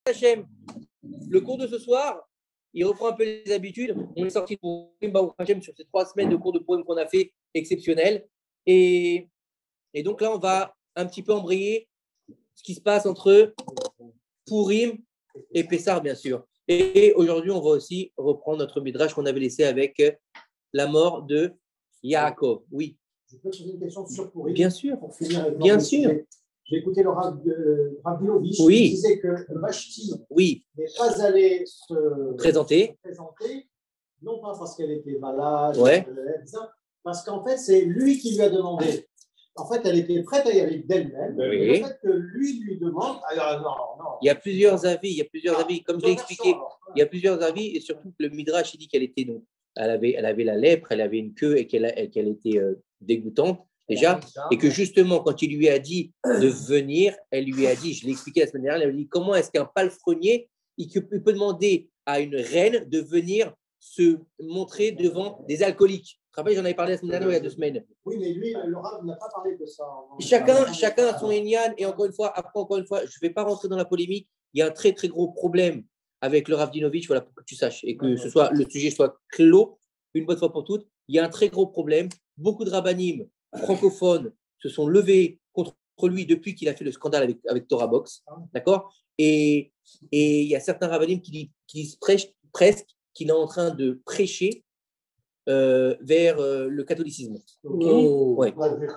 Hachem, le cours de ce soir, il reprend un peu les habitudes. On est sorti pour Baruch Hashem sur ces 3 semaines de cours de Purim qu'on a fait exceptionnels. Et donc là, on va un petit peu embrayer ce qui se passe entre Purim et Pessah, bien sûr. Et aujourd'hui, on va aussi reprendre notre midrash qu'on avait laissé avec la mort de Yaakov. Oui. Je peux poser une question sur Purim? Bien sûr. Pour finir avec bien sûr. J'ai écouté le Rabinovich oui. qui disait que Vashti oui. n'est pas allée se présenter, non pas parce qu'elle était malade, ouais. Parce qu'en fait, c'est lui qui lui a demandé. En fait, elle était prête à y aller d'elle-même. Oui. Le fait que lui demande, alors non. Il y a plusieurs avis. Comme je l'ai expliqué, il y a plusieurs avis et surtout que le Midrash il dit qu'elle était donc, elle avait la lèpre, elle avait une queue et qu'elle était dégoûtante déjà, et que justement quand il lui a dit de venir, elle lui a dit, je l'ai expliqué la semaine dernière, elle lui a dit comment est-ce qu'un palefrenier il peut demander à une reine de venir se montrer devant des alcooliques. Tu te rappelles, j'en avais parlé la semaine dernière, il y a 2 semaines. Oui, mais lui, le Rav n'a pas parlé de ça. Chacun a son Inyan, et encore une fois, je ne vais pas rentrer dans la polémique. Il y a un très, très gros problème avec le Rav Dinovitch, voilà, pour que tu saches, et que le sujet soit clos une bonne fois pour toutes. Il y a un très gros problème. Beaucoup de rabbanim francophones se sont levés contre lui depuis qu'il a fait le scandale avec Torah Box. D'accord ? Et il y a certains rabbanim qui disent presque qu'il est en train de prêcher vers le catholicisme. Ouais.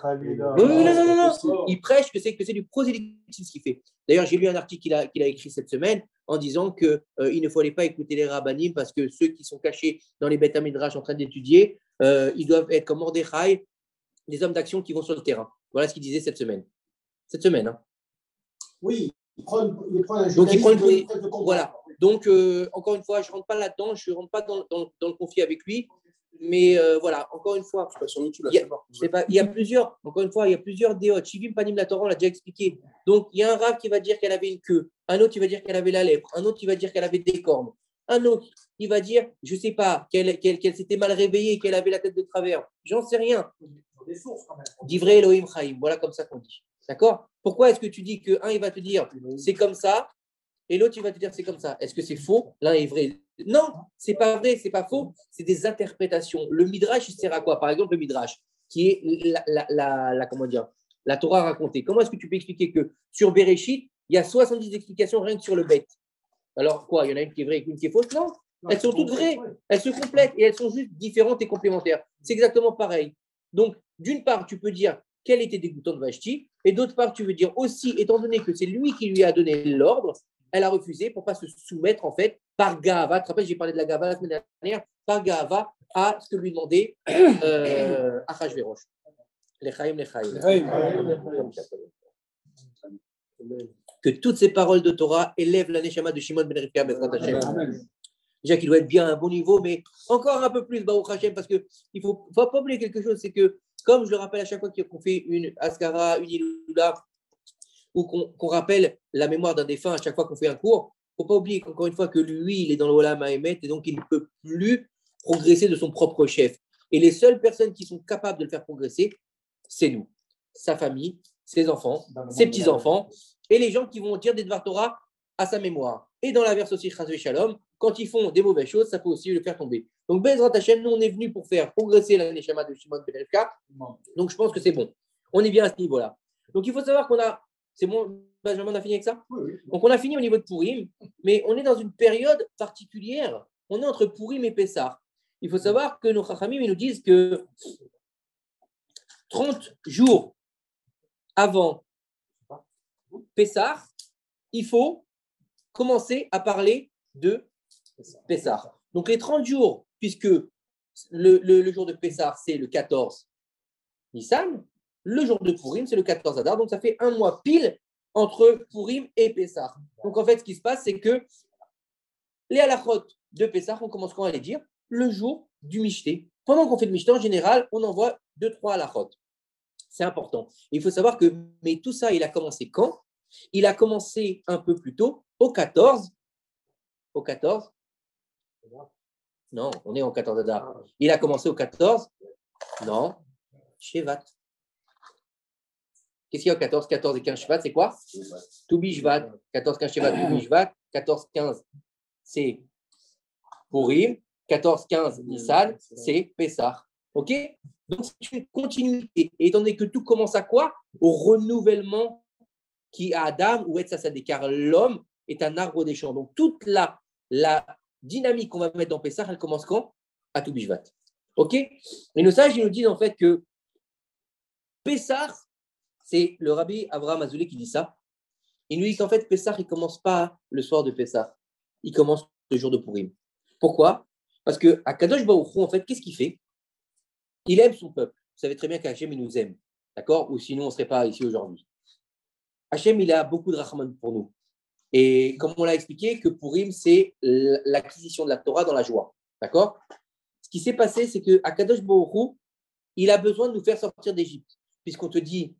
Non. Il prêche que c'est du prosélytisme ce qu'il fait. D'ailleurs, j'ai lu un article qu'il a écrit cette semaine en disant qu'il ne fallait pas écouter les rabbanim parce que ceux qui sont cachés dans les Beth Midrash en train d'étudier, ils doivent être comme Mordechai, des hommes d'action qui vont sur le terrain. Voilà ce qu'il disait cette semaine. Hein. Oui, il prend un donc il prend une voilà. Donc encore une fois, je ne rentre pas là-dedans, je ne rentre pas dans le conflit avec lui. Mais voilà, encore une fois, il y a plusieurs, encore une fois, il y a plusieurs déotes. Shivim Panim la Torah, on l'a déjà expliqué. Donc, il y a un rave qui va dire qu'elle avait une queue, un autre qui va dire qu'elle avait la lèpre, un autre qui va dire qu'elle avait des cornes, un autre qui va dire, je ne sais pas, qu'elle s'était mal réveillée, qu'elle avait la tête de travers. J'en sais rien. Divrei Elohim Chaim, voilà comme ça qu'on dit. D'accord ? Pourquoi est-ce que tu dis qu'un, il va te dire, c'est comme ça, et l'autre, il va te dire, c'est comme ça. Est-ce que c'est faux ? L'un est vrai. Non, c'est pas vrai, c'est pas faux, c'est des interprétations. Le Midrash, il sert à quoi ? Par exemple, le Midrash, qui est comment dire, la Torah racontée. Comment est-ce que tu peux expliquer que sur Bereshit, il y a 70 explications rien que sur le bête ? Alors quoi ? Il y en a une qui est vraie et une qui est fausse ? Non, elles sont toutes vraies, elles se complètent et elles sont juste différentes et complémentaires. C'est exactement pareil. Donc, d'une part, tu peux dire qu'elle était dégoûtante de Vashti, et d'autre part, tu veux dire aussi, étant donné que c'est lui qui lui a donné l'ordre, elle a refusé pour ne pas se soumettre, en fait, par Gava. Tu te rappelles, j'ai parlé de la Gava la semaine dernière, par Gava à ce que lui demandait Achashverosh. L'Echaim. Que toutes ces paroles de Torah élèvent la Neshama de Shimon ben Rivka Bezrat Hashem. Déjà qu'il doit être bien à un bon niveau, mais encore un peu plus, Baruch Hashem, parce qu'il ne faut pas oublier quelque chose, c'est que, comme je le rappelle à chaque fois qu'on fait une Askara, une Iloula, ou qu'on rappelle la mémoire d'un défunt à chaque fois qu'on fait un cours, il ne faut pas oublier qu'encore une fois que lui, il est dans le Olam Haemet et donc il ne peut plus progresser de son propre chef. Et les seules personnes qui sont capables de le faire progresser, c'est nous, sa famille, ses enfants, ses petits-enfants et les gens qui vont dire des Dvar Torah à sa mémoire. Et dans l'inverse aussi, Chas Shalom, quand ils font des mauvaises choses, ça peut aussi le faire tomber. Donc, Bezrat Hashem, nous, on est venus pour faire progresser la Neshama de Shimon ben Rivka. Donc, je pense que c'est bon. On est bien à ce niveau-là. Donc, il faut savoir qu'on a. C'est bon, Benjamin, on a fini avec ça ? Oui. Donc, on a fini au niveau de Purim, mais on est dans une période particulière. On est entre Purim et Pessah. Il faut savoir que nos Chachamim nous disent que 30 jours avant Pessah, il faut commencer à parler de Pessah. Donc, les 30 jours, puisque le jour de Pessah, c'est le 14 Nissan, le jour de Purim, c'est le 14 Adar, donc ça fait un mois pile entre Purim et Pessah. Donc en fait, ce qui se passe, c'est que les halachot de Pessah, on commence quand à les dire le jour du Mishté. Pendant qu'on fait le Mishté, en général, on envoie 2-3 halachot. C'est important. Et il faut savoir que, mais tout ça, il a commencé quand ? Il a commencé un peu plus tôt, au 14. Au 14 ? Non, on est au 14 Adar. Il a commencé au 14 ? Non. Shevat. Qu'est-ce qu'il y a 14, 14 et 15 Shvat, c'est quoi? Toubi Shvat. 14, 15 Shvat, Toubi Shvat. 14, 15, c'est Purim. 14, 15, Nissan, c'est Pessah. OK? Donc, c'est une continuité. Et étant donné que tout commence à quoi? Au renouvellement qui a Adam ou Etzasadé, car l'homme est un arbre des champs. Donc, toute la dynamique qu'on va mettre dans Pessah, elle commence quand? À Toubi Shvat. OK? Et nos sages, ils nous disent en fait que Pessah, c'est le rabbi Avraham Azoulay qui dit ça. Il nous dit qu'en fait, Pessah, il ne commence pas le soir de Pessah. Il commence le jour de Purim. Pourquoi? Parce que à Kadosh Baruch Hu, en fait, qu'est-ce qu'il fait? Il aime son peuple. Vous savez très bien qu'Hachem, il nous aime. D'accord? Ou sinon, on ne serait pas ici aujourd'hui. Hachem, il a beaucoup de rachman pour nous. Et comme on l'a expliqué, que Purim, c'est l'acquisition de la Torah dans la joie. D'accord? Ce qui s'est passé, c'est qu'à Kadosh Baruch Hu, il a besoin de nous faire sortir d'Égypte. Puisqu'on te dit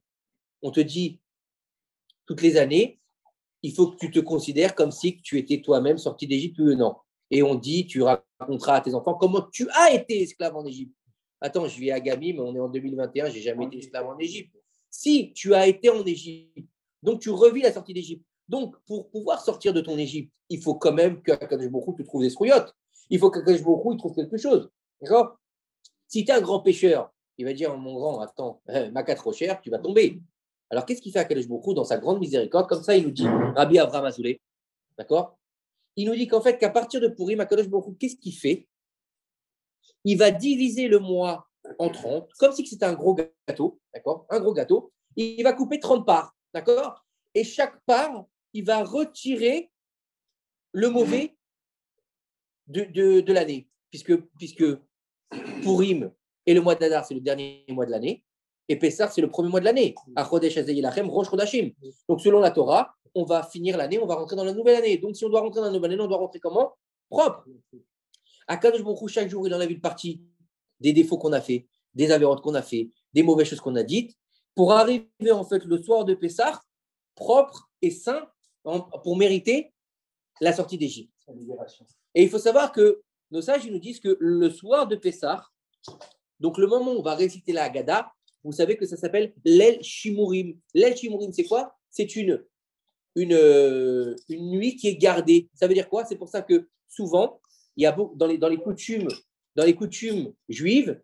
toutes les années, il faut que tu te considères comme si tu étais toi-même sorti d'Égypte ou non. Et on dit, tu raconteras à tes enfants comment tu as été esclave en Égypte. Attends, je vis à Gami, mais on est en 2021, je n'ai jamais été esclave en Égypte. Si tu as été en Égypte, donc tu revis la sortie d'Égypte. Donc, pour pouvoir sortir de ton Égypte, il faut quand même qu'Akadosh Baruch Hu te trouve des strouillottes. Il faut qu'Akadosh Baruch Hu trouve quelque chose. D'accord? Si tu es un grand pêcheur, il va dire, mon grand, attends, maca trop cher, tu vas tomber. Alors, qu'est-ce qu'il fait Akadosh Baruch Hu dans sa grande miséricorde? Comme ça, il nous dit, Rabbi Avraham Azoulay, d'accord? Il nous dit qu'en fait, qu'à partir de Purim, Akadosh Baruch Hu, qu'est-ce qu'il fait? Il va diviser le mois en 30, comme si c'était un gros gâteau, d'accord? Un gros gâteau. Il va couper 30 parts, d'accord? Et chaque part, il va retirer le mauvais de l'année, puisque Purim et le mois d'Adar, c'est le dernier mois de l'année, et Pessah, c'est le premier mois de l'année. Donc, selon la Torah, on va finir l'année, on va rentrer dans la nouvelle année. Donc, si on doit rentrer dans la nouvelle année, on doit rentrer comment? Propre. Akadosh Baruch Hu, chaque jour, il en a vu une partie des défauts qu'on a fait, des avérotes qu'on a fait, des mauvaises choses qu'on a dites, pour arriver en fait le soir de Pessah, propre et sain, pour mériter la sortie d'Égypte. Et il faut savoir que nos sages ils nous disent que le soir de Pessah, donc le moment où on va réciter la Haggadah, vous savez que ça s'appelle l'El Shimurim. L'El Shimurim, c'est quoi? C'est une nuit qui est gardée. Ça veut dire quoi? C'est pour ça que souvent, il y a dans les coutumes juives,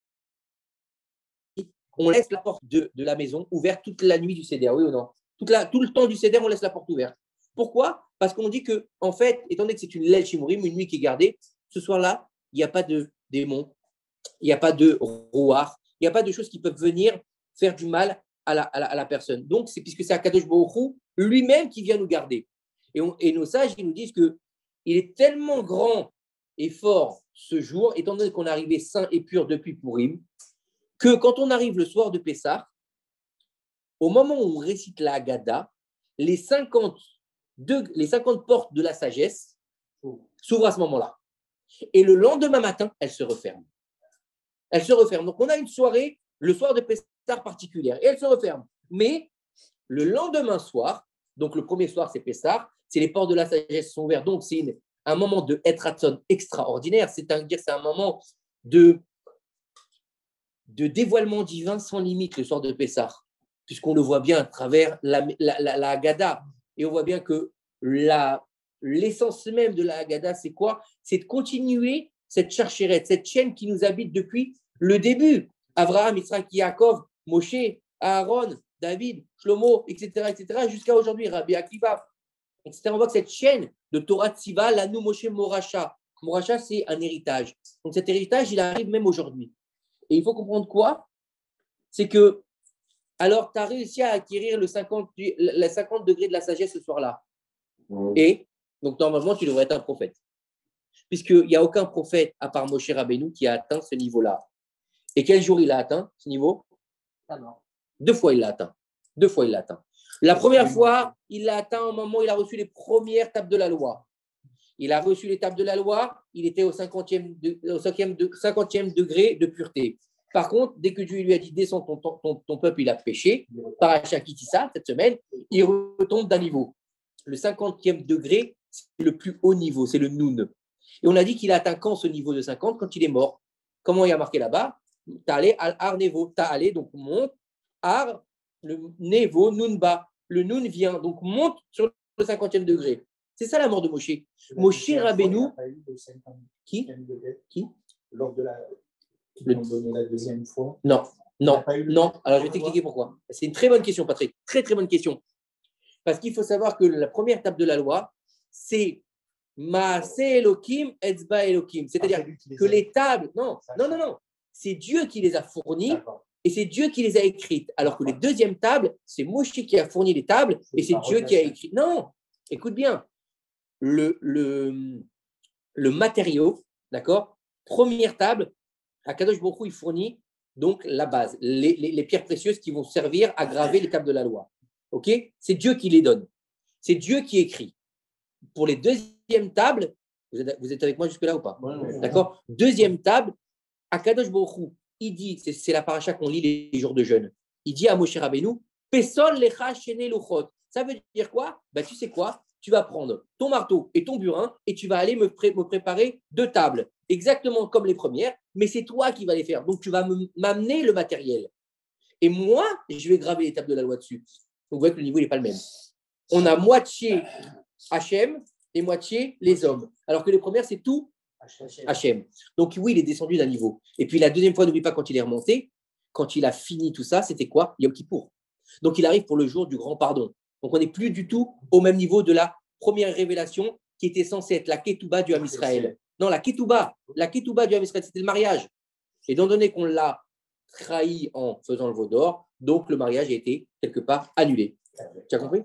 on laisse la porte de la maison ouverte toute la nuit du Seder, oui ou non? Tout le temps du Seder, on laisse la porte ouverte. Pourquoi? Parce qu'on dit que, en fait, étant donné que c'est une Lel Shimurim, une nuit qui est gardée, ce soir-là, il n'y a pas de démons, il n'y a pas de rouard, il n'y a pas de choses qui peuvent venir faire du mal à la personne. Donc, c'est puisque c'est Akadosh Baruch Hu lui-même qui vient nous garder. Et nos sages, ils nous disent qu'il est tellement grand et fort ce jour, étant donné qu'on est arrivé sain et pur depuis Purim, que quand on arrive le soir de Pessah, au moment où on récite la Haggadah, les 50 portes de la sagesse s'ouvrent à ce moment-là. Et le lendemain matin, elles se referment. Elles se referment. Donc, on a une soirée, le soir de Pessah particulière, et elles se referment. Mais le lendemain soir, donc le premier soir, c'est Pessah, c'est les portes de la sagesse sont ouvertes. Donc, c'est un moment de Etratzon extraordinaire. C'est-à-dire c'est un moment de dévoilement divin sans limite le soir de Pessah, puisqu'on le voit bien à travers la Haggadah. Et on voit bien que l'essence même de la Haggadah, c'est quoi? C'est de continuer cette charchérette, cette chaîne qui nous habite depuis le début. Abraham, Yitzhak, Yaakov, Moshe, Aaron, David, Shlomo, etc., jusqu'à aujourd'hui, Rabbi Akiva, etc. On voit que cette chaîne de Torah Tziva, l'Anu Moshe Moracha. Moracha, c'est un héritage. Donc cet héritage, il arrive même aujourd'hui. Et il faut comprendre quoi? C'est que, alors, tu as réussi à acquérir les 50 degrés de la sagesse ce soir-là. Et, donc, normalement, tu devrais être un prophète. Puisqu'il n'y a aucun prophète, à part Moshe Rabbeinu, qui a atteint ce niveau-là. Et quel jour il a atteint ce niveau? 2 fois, il l'a atteint. 2 fois, il l'a atteint. La première fois, il l'a atteint au moment où il a reçu les premières tables de la loi. Il a reçu les tables de la loi, il était au 50e degré de pureté. Par contre, dès que Dieu lui a dit descends, ton peuple, il a péché, Paracha Kitissa, cette semaine, il retombe d'un niveau. Le 50e degré, c'est le plus haut niveau, c'est le Noun. Et on a dit qu'il a atteint quand ce niveau de 50? Quand il est mort. Comment il y a marqué là-bas? T'allé al Ar Nevo, t'allé, donc monte, Ar, Le Nevo, Nunba. Le Nun vient, donc monte sur le 50e degré. C'est ça la mort de Moshe. Moshe Rabbeinu. Qui? Lors de la deuxième fois. Non. Alors, je vais t'expliquer pourquoi. C'est une très bonne question, Patrick. Très, très bonne question. Parce qu'il faut savoir que la première étape de la loi, c'est Maase Elohim, Etzba Elohim. C'est-à-dire que les tables. Non. C'est Dieu qui les a fournies. Et c'est Dieu qui les a écrites. Alors que les deuxièmes tables, c'est Moshe qui a fourni les tables et c'est Dieu qui a écrit. Non, écoute bien. Le matériau, d'accord? Première table, Akadosh Baruch Hu, il fournit donc la base, les pierres précieuses qui vont servir à graver les tables de la loi. Ok? C'est Dieu qui les donne. C'est Dieu qui écrit. Pour les deuxièmes tables, vous êtes avec moi jusque-là ou pas? D'accord? Deuxième table, Akadosh Baruch Hu, il dit, c'est la paracha qu'on lit les jours de jeûne. Il dit à Moshe Rabbeinu, Pesol lecha shene luchot. Ça veut dire quoi? Tu sais quoi? Tu vas prendre ton marteau et ton burin et tu vas aller me préparer 2 tables, exactement comme les premières, mais c'est toi qui vas les faire. Donc tu vas m'amener le matériel. Et moi, je vais graver les tables de la loi dessus. Donc vous voyez que le niveau n'est pas le même. On a moitié Hachem et moitié les hommes. Alors que les premières, c'est tout Hachem. Donc oui, il est descendu d'un niveau. Et puis la deuxième fois, n'oublie pas quand il est remonté, quand il a fini tout ça, c'était quoi? Yom Kippour. Donc il arrive pour le jour du grand pardon. Donc on n'est plus du tout au même niveau de la première révélation qui était censée être la Ketouba du Ham Israël. Non, la Ketouba du Ham Israël, c'était le mariage. Et étant donné qu'on l'a trahi en faisant le veau d'or, donc le mariage a été quelque part annulé. Tu as compris?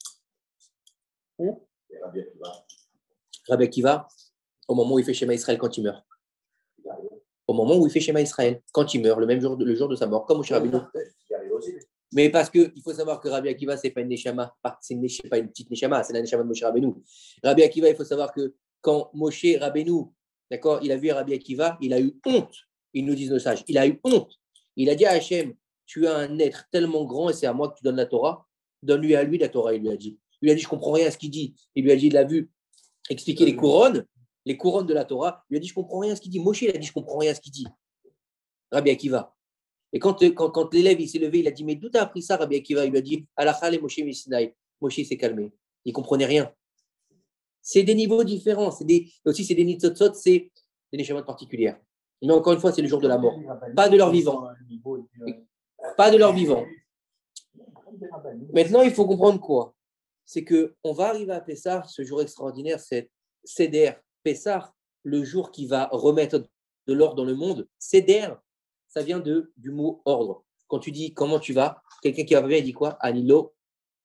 Rabbi Akiva, au moment où il fait Shema Israël quand il meurt. Au moment où il fait Shema Israël, quand il meurt, le jour de sa mort, comme Moshe Rabbeinu. Mais parce qu'il faut savoir que Rabbi Akiva, ce n'est pas une Neshama, c'est pas une petite Neshama, c'est la Neshama de Moshe Rabbeinu. Rabbi Akiva, il faut savoir que quand Moshe Rabbeinu, d'accord, il a vu Rabbi Akiva, il a eu honte. Ils nous disent nos sages, il a eu honte. Il a dit à Hachem, tu as un être tellement grand et c'est à moi que tu donnes la Torah, donne-lui à lui la Torah, il lui a dit. Il lui a dit, je ne comprends rien à ce qu'il dit. Il lui a dit, il a vu expliquer les couronnes de la Torah. Il lui a dit, je ne comprends rien à ce qu'il dit. Moshe, il a dit, je ne comprends rien à ce qu'il dit. Rabbi Akiva. Et quand l'élève il s'est levé, il a dit, mais d'où tu as appris ça, Rabbi Akiva? Il lui a dit, Alachal et Moshe Misinaï. Moshe s'est calmé. Il ne comprenait rien. C'est des niveaux différents. C'est des nitzotzot, c'est des neshamot particulières. Mais encore une fois, c'est le jour de la mort. Pas de leur vivant. Pas de leur vivant. Maintenant, il faut comprendre quoi? C'est qu'on va arriver à Pessah, ce jour extraordinaire, c'est Seder Pessah, le jour qui va remettre de l'ordre dans le monde. Seder, ça vient du mot ordre. Quand tu dis comment tu vas, quelqu'un qui va bien, il dit quoi? Anilo.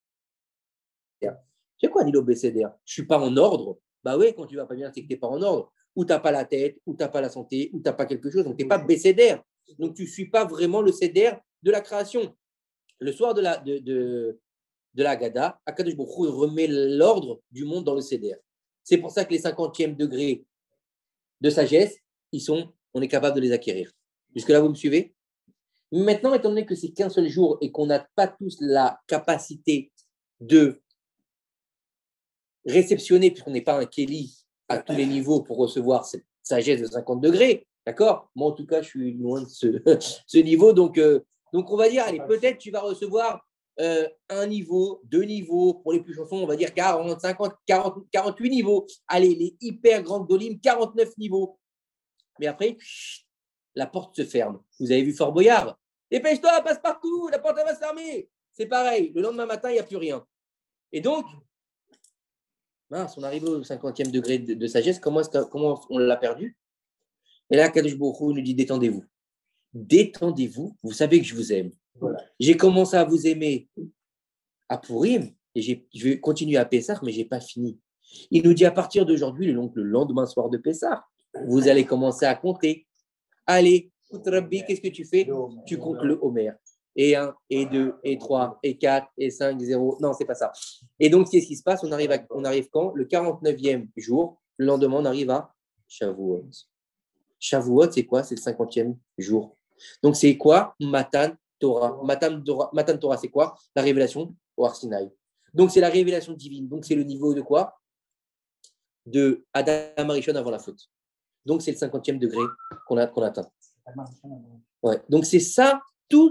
C'est quoi Anilo Besséder? Je ne suis pas en ordre. Bah oui, quand tu vas pas bien, c'est que tu n'es pas en ordre. Ou tu n'as pas la tête, ou tu n'as pas la santé, ou tu n'as pas quelque chose. Donc tu n'es pas Besséder. Donc tu ne suis pas vraiment le Seder de la création. Le soir de la Haggadah, Akadosh Baruch Hu remet l'ordre du monde dans le Seder. C'est pour ça que les 50e degrés de sagesse, on est capable de les acquérir. Jusque-là, vous me suivez? Maintenant, étant donné que c'est qu'un seul jour et qu'on n'a pas tous la capacité de réceptionner, puisqu'on n'est pas un Kéli à tous les niveaux pour recevoir cette sagesse de 50 degrés, d'accord? Moi, en tout cas, je suis loin de ce niveau. Donc, on va dire, allez, peut-être tu vas recevoir un niveau, 2 niveaux, pour les plus chansons, on va dire 40, 50, 40, 48 niveaux. Allez, les hyper grandes dolim, 49 niveaux. Mais après, la porte se ferme. Vous avez vu Fort Boyard? Dépêche-toi, passe partout, la porte elle va se fermer. C'est pareil, le lendemain matin, il n'y a plus rien. Et donc, mince, on arrive au 50e degré de sagesse, comment on l'a perdu? Et là, Kadosh Baruch Hu nous dit, détendez-vous. Détendez-vous, vous savez que je vous aime. Voilà. J'ai commencé à vous aimer à Pourim, et je vais continuer à Pessah, mais je n'ai pas fini. Il nous dit, à partir d'aujourd'hui, le lendemain soir de Pessah, vous allez commencer à compter. Allez, Rabbi, qu'est-ce que tu fais? Tu comptes le Homer. Et 1, et 2, et 3, et 4, et 5, 0. Non, c'est pas ça. Et donc, qu'est-ce qui se passe? On arrive quand? Le 49e jour. Le lendemain, on arrive à Shavuot. Shavuot, c'est quoi? C'est le 50e jour. Donc, c'est quoi? Matan Torah. Matan Torah, c'est quoi? La révélation au Har Sinaï. Donc, c'est la révélation divine. Donc, c'est le niveau de quoi? De Adam Arishon avant la faute. Donc, c'est le 50e degré qu'on atteint. Ouais. Donc, c'est ça, tout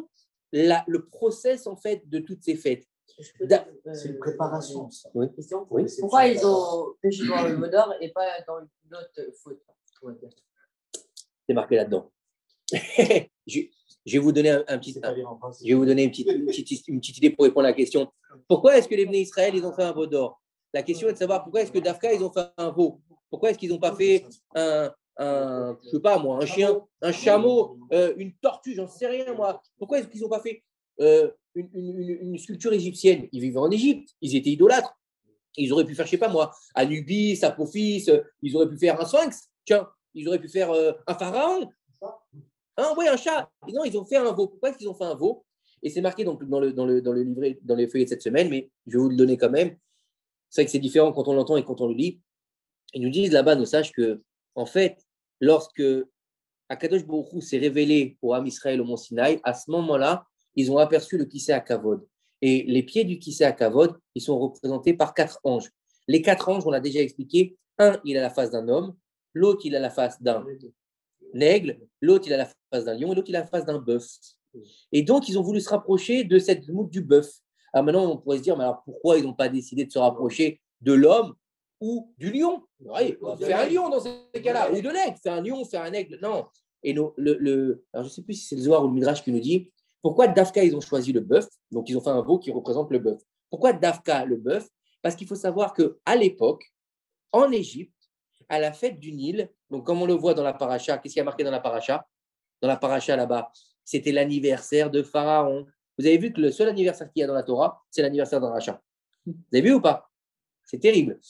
le process en fait de toutes ces fêtes. C'est une préparation. Ça. Oui. Oui. Pourquoi ils ont péché dans le Vaudor et pas dans une autre faute? C'est marqué là-dedans. je vais vous donner je vais vous donner une petite idée pour répondre à la question. Pourquoi est-ce que les Bnei Israël ils ont fait un veau d'or? La question est de savoir pourquoi est-ce que Dafka ils ont fait un veau. Pourquoi est-ce qu'ils n'ont pas fait je sais pas moi, un chien, un chameau, une tortue, j'en sais rien moi. Pourquoi est-ce qu'ils n'ont pas fait une sculpture égyptienne? Ils vivaient en Égypte, ils étaient idolâtres. Ils auraient pu faire, je sais pas moi, Anubis, Apophis, ils auraient pu faire un sphinx, tiens, ils auraient pu faire un pharaon. Oui, un chat. Et non, ils ont fait un veau. Pourquoi est-ce qu'ils ont fait un veau? Et c'est marqué donc dans le livret, dans les feuillets de cette semaine, mais je vais vous le donner quand même. C'est vrai que c'est différent quand on l'entend et quand on le lit. Ils nous disent là-bas, ne sache que, en fait, lorsque Akadosh Baruch Hu s'est révélé au Ham Israël au Mont Sinaï, à ce moment-là, ils ont aperçu le Kisei HaKavod. Et les pieds du Kisei HaKavod, ils sont représentés par 4 anges. Les 4 anges, on l'a déjà expliqué. Un, il a la face d'un homme. L'autre, il a la face d'un aigle. L'autre, il a la face d'un lion. Et l'autre, il a la face d'un bœuf. Et donc, ils ont voulu se rapprocher de cette moute du bœuf. Alors maintenant, on pourrait se dire, mais alors pourquoi ils n'ont pas décidé de se rapprocher de l'homme ou du lion? Ouais, fais un lion dans ces cas-là, ou de l'aigle, fais un lion, fais un aigle. Non. Et alors, je ne sais plus si c'est le Zohar ou le Midrash qui nous dit pourquoi Dafka, ils ont choisi le bœuf. Donc, ils ont fait un veau qui représente le bœuf. Pourquoi Dafka, le bœuf? Parce qu'il faut savoir qu'à l'époque, en Égypte, à la fête du Nil, donc comme on le voit dans la paracha, qu'est-ce qu'il y a marqué dans la paracha? Dans la paracha là-bas, c'était l'anniversaire de Pharaon. Vous avez vu que le seul anniversaire qu'il y a dans la Torah, c'est l'anniversaire d'un rachat. Vous avez vu ou pas? C'est terrible.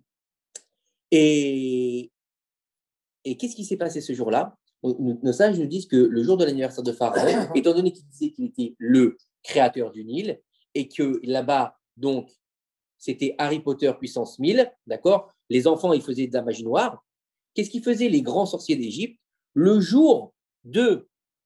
Et qu'est-ce qui s'est passé ce jour-là? Nos sages nous disent que le jour de l'anniversaire de Pharaon, étant donné qu'il disait qu'il était le créateur du Nil et que là-bas, donc, c'était Harry Potter puissance 1000, d'accord? Les enfants, ils faisaient de la magie noire. Qu'est-ce qu'ils faisaient les grands sorciers d'Égypte? Le jour de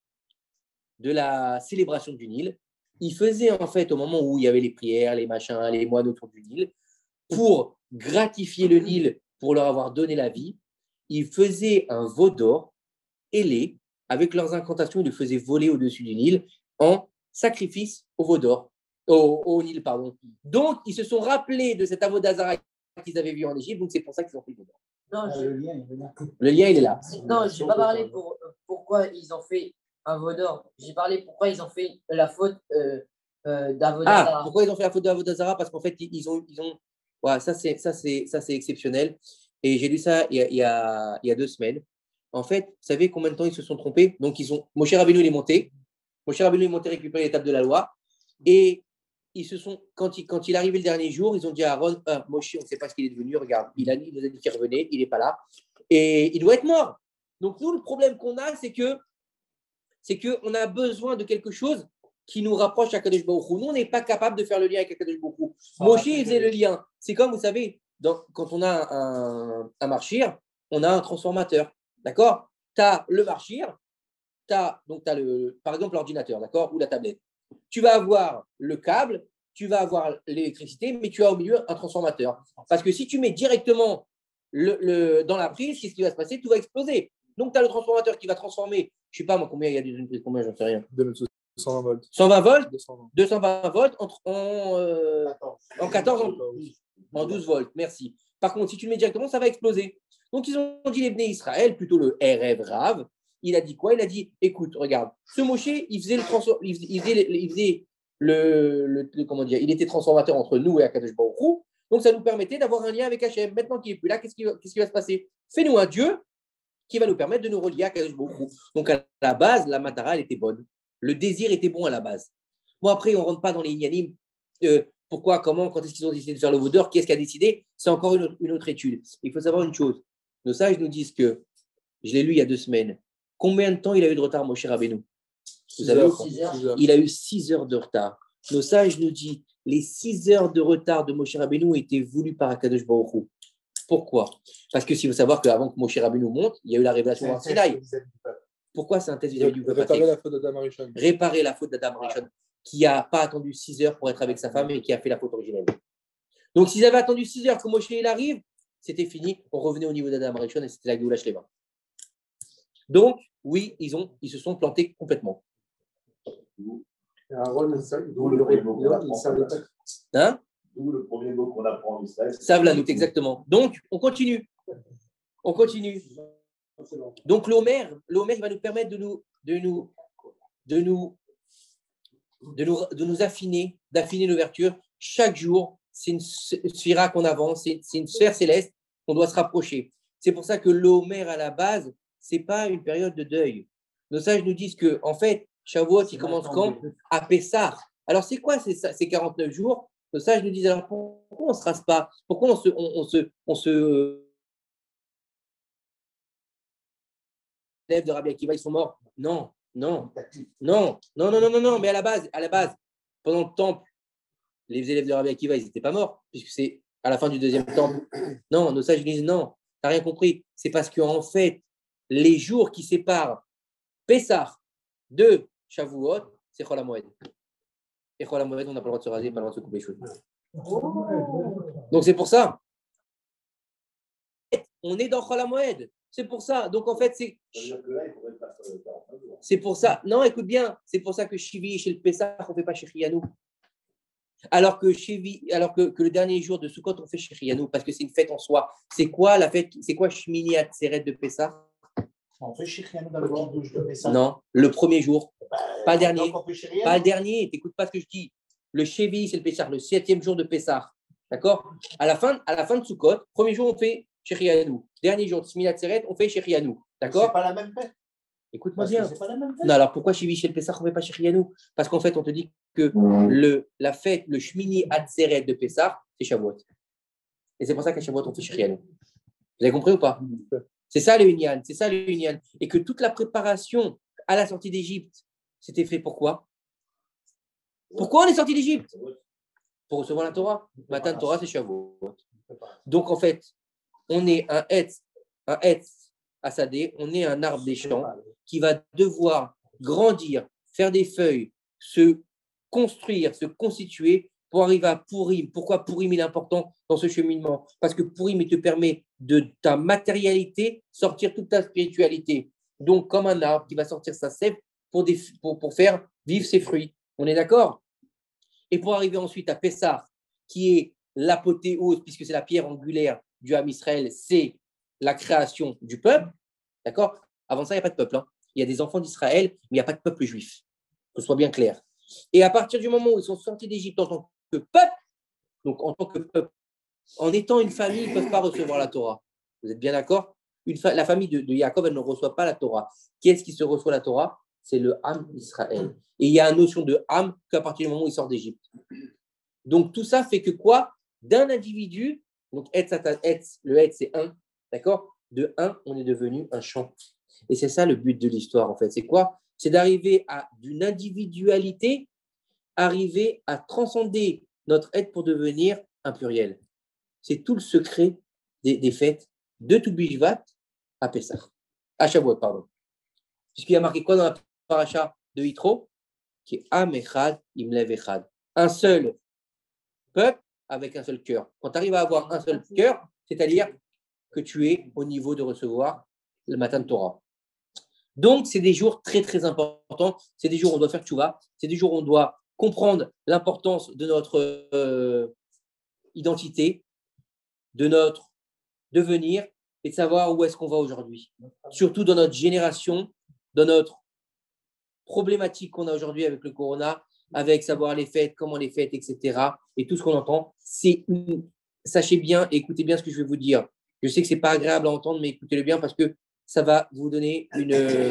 la célébration du Nil, ils faisaient en fait, au moment où il y avait les prières, les machins, les moines autour du Nil, pour gratifier le Nil, pour leur avoir donné la vie, ils faisaient un veau d'or ailé, avec leurs incantations, ils le faisaient voler au-dessus du Nil en sacrifice au veau d'or, au Nil, pardon. Donc, ils se sont rappelés de cet avodazara qu'ils avaient vu en Égypte, donc c'est pour ça qu'ils ont fait le veau d'or. Non, le lien, il est là. Non, je n'ai pas parlé pourquoi ils ont fait un veau d'or. J'ai parlé pourquoi ils ont fait la faute d'Avodazara. Pourquoi ils ont fait la faute d'Avodazara? Parce qu'en fait, ils ont... Ouais, ça, c'est exceptionnel. Et j'ai lu ça il y a 2 semaines. En fait, vous savez combien de temps ils se sont trompés? Donc, Moshe Rabbeinu, il est monté. Moshe Rabbeinu est monté récupérer l'étape de la loi. Et quand il est arrivé le dernier jour, ils ont dit à Aaron, Moshe, on ne sait pas ce qu'il est devenu, regarde, il nous a dit qu'il revenait, il n'est pas là. Et il doit être mort. Donc, nous, le problème qu'on a, c'est qu'on a besoin de quelque chose qui nous rapproche à Kadosh Baruch Hu. Nous, on n'est pas capable de faire le lien avec Kadosh Baruch Hu. Moshe, il faisait le lien. C'est comme, vous savez, quand on a un marchir, on a un transformateur. D'accord? Tu as le marchir, donc tu as par exemple l'ordinateur, d'accord? Ou la tablette. Tu vas avoir le câble, tu vas avoir l'électricité, mais tu as au milieu un transformateur. Parce que si tu mets directement dans la prise, qu'est-ce qui va se passer? Tout va exploser. Donc, tu as le transformateur qui va transformer, je ne sais pas moi combien il y a d'une prise, combien, j'en sais rien. 120 volts. 120 volts, 220 volts en 14, en 12 volts. Merci. Par contre, si tu le mets directement, ça va exploser. Donc, ils ont dit les Bnei Israël, plutôt le Erev Rav. Il a dit quoi? Il a dit, écoute, regarde, ce Moshe, il faisait comment dire, il était transformateur entre nous et Akadosh Baruch Hu. Donc, ça nous permettait d'avoir un lien avec Hachem. Maintenant qu'il n'est plus là, qu'est-ce qui va se passer? Fais-nous un Dieu qui va nous permettre de nous relier à Akadosh Baruch Hu. Donc, à la base, la matara, elle était bonne. Le désir était bon à la base. Bon, après, on ne rentre pas dans les inanimes. Pourquoi, comment, quand est-ce qu'ils ont décidé de faire le vaudeur? Qui est-ce qui a décidé? C'est encore une autre étude. Il faut savoir une chose. Nos sages nous disent que, je l'ai lu il y a 2 semaines, combien de temps il a eu de retard, Moshe Rabbeinu? Vous savez, 6 heures. Il a eu 6 heures de retard. Nos sages nous disent les 6 heures de retard de Moshe Rabbeinu étaient voulues par Akadosh Baruch Hu. Pourquoi? Parce que si vous savez qu'avant que Moshe Rabbeinu monte, il y a eu la révélation au Sinaï. Pourquoi c'est un test vis-à-vis du peuple? Réparer la faute d'Adam Arishon. Réparer la faute d'Adam Arishon, qui n'a pas attendu 6 heures pour être avec sa femme et qui a fait la faute originelle. Donc, s'ils avaient attendu 6 heures que Moshe il arrive, c'était fini. On revenait au niveau d'Adam Arishon et c'était la Géoula Shlema. Donc, oui, ils se sont plantés complètement. Aaron, D'où le premier mot qu'on apprend. Hein? D'où le premier mot qu'on apprend en Israël. Savlanout, exactement. Donc, on continue. On continue. Donc, l'Omer, il va nous permettre de nous affiner, d'affiner l'ouverture. Chaque jour, c'est une sphira qu'on avance, c'est une sphère céleste qu'on doit se rapprocher. C'est pour ça que l'Omer, à la base, ce n'est pas une période de deuil. Nos sages nous disent que, en fait, Shavuot, il commence quand? À Pessah. Alors, c'est quoi ces 49 jours? Nos sages nous disent, alors pourquoi on ne se rase pas? Pourquoi on se élèves de Rabbi Akiva, ils sont morts? Non, mais à la base, pendant le temple, les élèves de Rabbi Akiva, ils n'étaient pas morts, puisque c'est à la fin du deuxième temple. Non, nos sages disent non, tu n'as rien compris. C'est parce qu'en fait, les jours qui séparent Pessah de Shavuot, c'est Chol HaMoed. Et Chol HaMoed, on n'a pas le droit de se raser, pas le droit de se couper les cheveux. Donc c'est pour ça. On est dans Chol HaMoed. C'est pour ça. Donc en fait, c'est pour ça. Non, écoute bien. C'est pour ça que Shivi, chez le Pessah, on ne fait pas chez Chiyanou. Alors que le dernier jour de Sukkot, on fait chez Chiyanou parce que c'est une fête en soi. C'est quoi la fête? C'est quoi Shmini Atzeret de Pessah? On fait Chichianou dans le petit douche de Pessah. Non, le premier jour. Pas le dernier. Pas le dernier. T'écoutes pas ce que je dis. Le Shevi, c'est le Pessah, le 7e jour de Pessah. D'accord? À la fin de Sukkot, premier jour, on fait Shechianou. Dernier jour de Shmini Atzeret, on fait Shechianou. D'accord? C'est pas la même fête. Écoute-moi bien. C'est pas la même fête. Non, alors pourquoi Shivi chez le Pessah, on ne fait pas Shechianou? Parce qu'en fait, on te dit que la fête, le Shmini Atzeret de Pessah, c'est Shavuot. Et c'est pour ça qu'à Shavuot, on fait Shechianou. Vous avez compris ou pas? C'est ça le Inyan. Et que toute la préparation à la sortie d'Égypte, c'était fait pourquoi? Pourquoi on est sorti d'Égypte? Pour recevoir la Torah. Matin de Torah, c'est Shavuot. Donc en fait, on est un Etz Assadé, on est un arbre des champs qui va devoir grandir, faire des feuilles, se construire, se constituer pour arriver à Purim. Pourquoi Purim est important dans ce cheminement? Parce que Purim, il te permet de ta matérialité sortir toute ta spiritualité. Donc, comme un arbre qui va sortir sa sève pour faire vivre ses fruits. On est d'accord? Et pour arriver ensuite à Pessah, qui est l'apothéose, puisque c'est la pierre angulaire du Ham Israël, c'est la création du peuple. D'accord? Avant ça, il n'y a pas de peuple. Hein. Il y a des enfants d'Israël, mais il n'y a pas de peuple juif. Que ce soit bien clair. Et à partir du moment où ils sont sortis d'Égypte en tant que peuple, donc en tant que peuple, en étant une famille, ils ne peuvent pas recevoir la Torah. Vous êtes bien d'accord? La famille de Yaakov, elle ne reçoit pas la Torah. Qui est-ce qui se reçoit la Torah? C'est le Ham Israël. Et il y a une notion de Ham qu'à partir du moment où il sort d'Égypte. Donc tout ça fait que quoi? D'un individu, donc le Etz c'est un, d'accord? De un, on est devenu un champ. Et c'est ça le but de l'histoire en fait. C'est quoi? C'est d'arriver à d'une individualité, arriver à transcender notre être pour devenir un pluriel. C'est tout le secret des fêtes de Toubishvat à Pessah. À Shavuot, pardon. Puisqu'il y a marqué quoi dans la paracha de Yitro? Qui est Am Echad, Imlev Echad. Un seul peuple avec un seul cœur. Quand tu arrives à avoir un seul cœur, c'est-à-dire que tu es au niveau de recevoir le matin de Torah. Donc, c'est des jours très, très importants. C'est des jours où on doit faire tchouva. C'est des jours où on doit comprendre l'importance de notre identité, de notre devenir et de savoir où est-ce qu'on va aujourd'hui. Surtout dans notre génération, dans notre problématique qu'on a aujourd'hui avec le corona, avec savoir les fêtes, comment les fêtes, etc. Et tout ce qu'on entend, sachez bien, écoutez bien ce que je vais vous dire. Je sais que ce n'est pas agréable à entendre, mais écoutez-le bien parce que ça va vous donner une...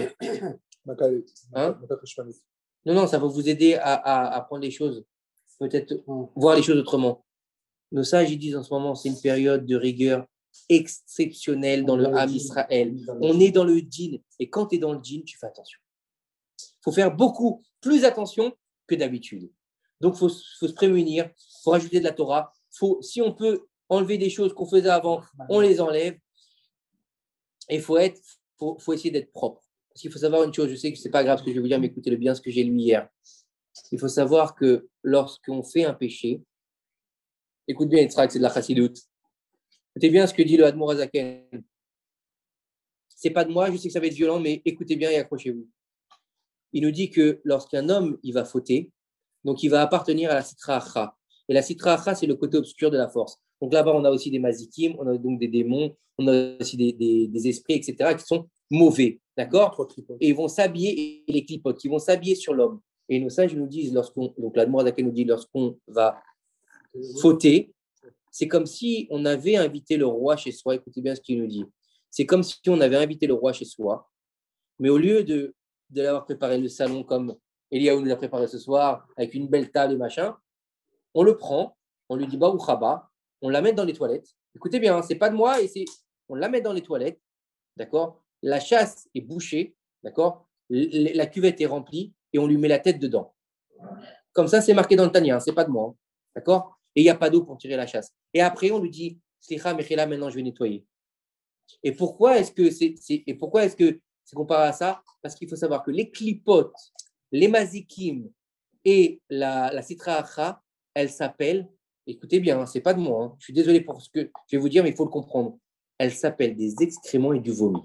Hein? Non, ça va vous aider à prendre les choses, peut-être voir les choses autrement. Nos sages, ils disent en ce moment, c'est une période de rigueur exceptionnelle dans le Ham Israël. On est dans le djinn. Et quand tu es dans le djinn, tu fais attention. Il faut faire beaucoup plus attention que d'habitude. Donc, il faut se prémunir, il faut rajouter de la Torah. Si on peut enlever des choses qu'on faisait avant, on les enlève. Et il faut essayer d'être propre. Parce qu'il faut savoir une chose, je sais que ce n'est pas grave ce que je vais vous dire, mais écoutez-le bien, ce que j'ai lu hier. Il faut savoir que lorsqu'on fait un péché, écoute bien, Yitzhak, c'est de la chassidoute. Écoutez bien ce que dit le Admor Hazaken. Ce n'est pas de moi, je sais que ça va être violent, mais écoutez bien et accrochez-vous. Il nous dit que lorsqu'un homme il va fauter, Donc, il va appartenir à la Sitra Achra. Et la Sitra Achra, c'est le côté obscur de la force. Donc là-bas, on a aussi des mazikim, on a donc des démons, on a aussi des esprits, etc., qui sont mauvais. D'accord? Et ils vont s'habiller, et les clipotes, qui vont s'habiller sur l'homme. Et nos sages nous disent, donc la Moradaka nous dit, lorsqu'on va fauter, c'est comme si on avait invité le roi chez soi. Écoutez bien ce qu'il nous dit. C'est comme si on avait invité le roi chez soi, mais au lieu de l'avoir préparé le salon comme Eliaou nous l'a préparé ce soir, avec une belle table et machin, on le prend, on lui dit bah ou khaba, on l'amène dans les toilettes. Écoutez bien, c'est pas de moi, on la met dans les toilettes, d'accord? La chasse est bouchée, d'accord? La cuvette est remplie et on lui met la tête dedans. Comme ça, c'est marqué dans le Tania, c'est pas de moi, hein, d'accord? Et il n'y a pas d'eau pour tirer la chasse. Et après, on lui dit Slicha, Mechila, maintenant je vais nettoyer. Et pourquoi est-ce que c'est comparé à ça? Parce qu'il faut savoir que les clipotes, les mazikim et la Sitra Achra, elles s'appellent, écoutez bien, hein, c'est pas de moi, hein, je suis désolé pour ce que je vais vous dire, mais il faut le comprendre. Elles s'appellent des excréments et du vomi.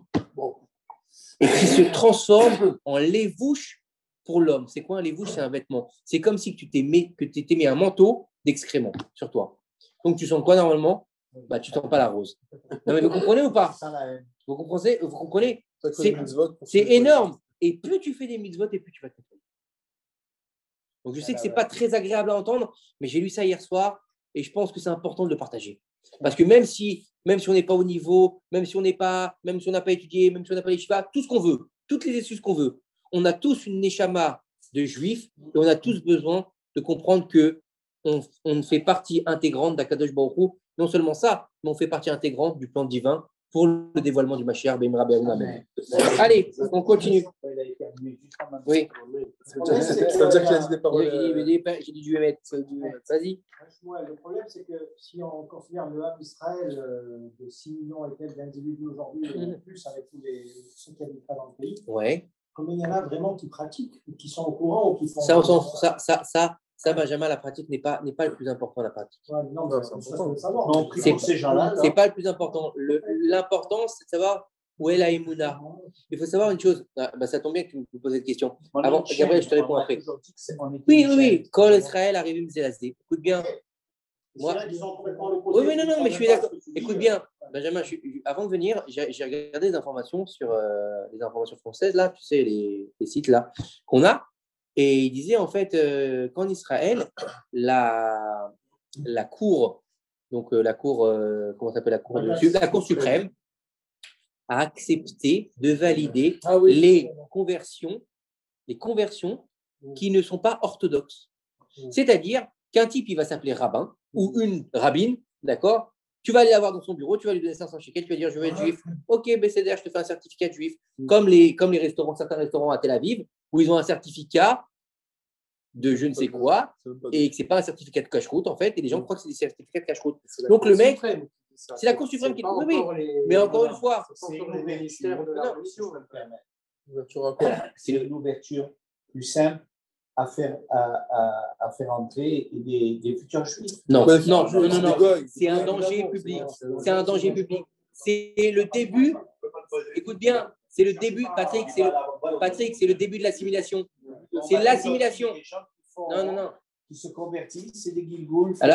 Et qui se transforment en lévouche pour l'homme. C'est quoi un lévouche? C'est un vêtement. C'est comme si tu t'es mis un manteau d'excréments sur toi. Donc tu sens quoi normalement? Bah, tu ne sens pas la rose. Non, mais vous comprenez ou pas? Vous comprenez? C'est énorme. Et plus tu fais des mitzvot, et plus tu vas te nettoyer. Donc je sais que ce n'est pas très agréable à entendre, mais j'ai lu ça hier soir et je pense que c'est important de le partager. Parce que même si on n'est pas au niveau, même si on n'a pas étudié, même si on n'a pas les shivas, tout ce qu'on veut, toutes les excuses qu'on veut, on a tous une neshama de juifs et on a tous besoin de comprendre que on fait partie intégrante d'Akadosh Baruch Hu. Non seulement ça, mais on fait partie intégrante du plan divin pour le dévoilement du Mashiach. Amen. Allez, on continue. Oui. Ça veut dire qu'il a dit des paroles. J'ai dit du Hémet. Vas-y. Le problème, c'est que si on considère le Ham Israël de 6 millions et quelques d'individus aujourd'hui, et plus avec tous ceux qui habitent pas dans le pays, combien il y en a vraiment qui pratiquent, qui sont au courant ou qui font. Ça, Benjamin, la pratique n'est pas le plus important, la pratique. Ouais, non, c'est important de savoir. C'est pas le plus important. L'important, c'est de savoir où est la Emouna. Il faut savoir une chose. Ça tombe bien que tu me poses cette question. Avant, Gabriel, je te réponds après. Oui. Kol Israël arrive Mzelazé. Écoute bien. Moi, oui, non, mais je suis d'accord. Écoute bien, Benjamin, avant de venir, j'ai regardé des informations sur les informations françaises, là, tu sais, les sites là qu'on a. Et il disait en fait qu'en Israël, la cour, donc la cour, comment s'appelle la cour suprême, a accepté de valider les conversions qui ne sont pas orthodoxes. C'est-à-dire qu'un type, il va s'appeler rabbin ou une rabbine, d'accord? Tu vas aller la voir dans son bureau, tu vas lui donner 500 shekels, tu vas dire je veux être juif. Ok, BCDR, je te fais un certificat de juif. Comme les restaurants, certains restaurants à Tel Aviv, où ils ont un certificat de je ne sais quoi, et que ce n'est pas un certificat de cache-route, en fait, et les gens croient que c'est des certificats de cache-route. Donc le mec, c'est la Cour suprême qui... Oui, mais encore une fois... C'est une ouverture plus simple à faire entrer des futurs juifs. Non, c'est un danger public. C'est un danger public. C'est le début, écoute bien, c'est le début, Patrick, c'est le début de l'assimilation. C'est l'assimilation. Non. Qui se convertissent, c'est des Gilgoul. Alors,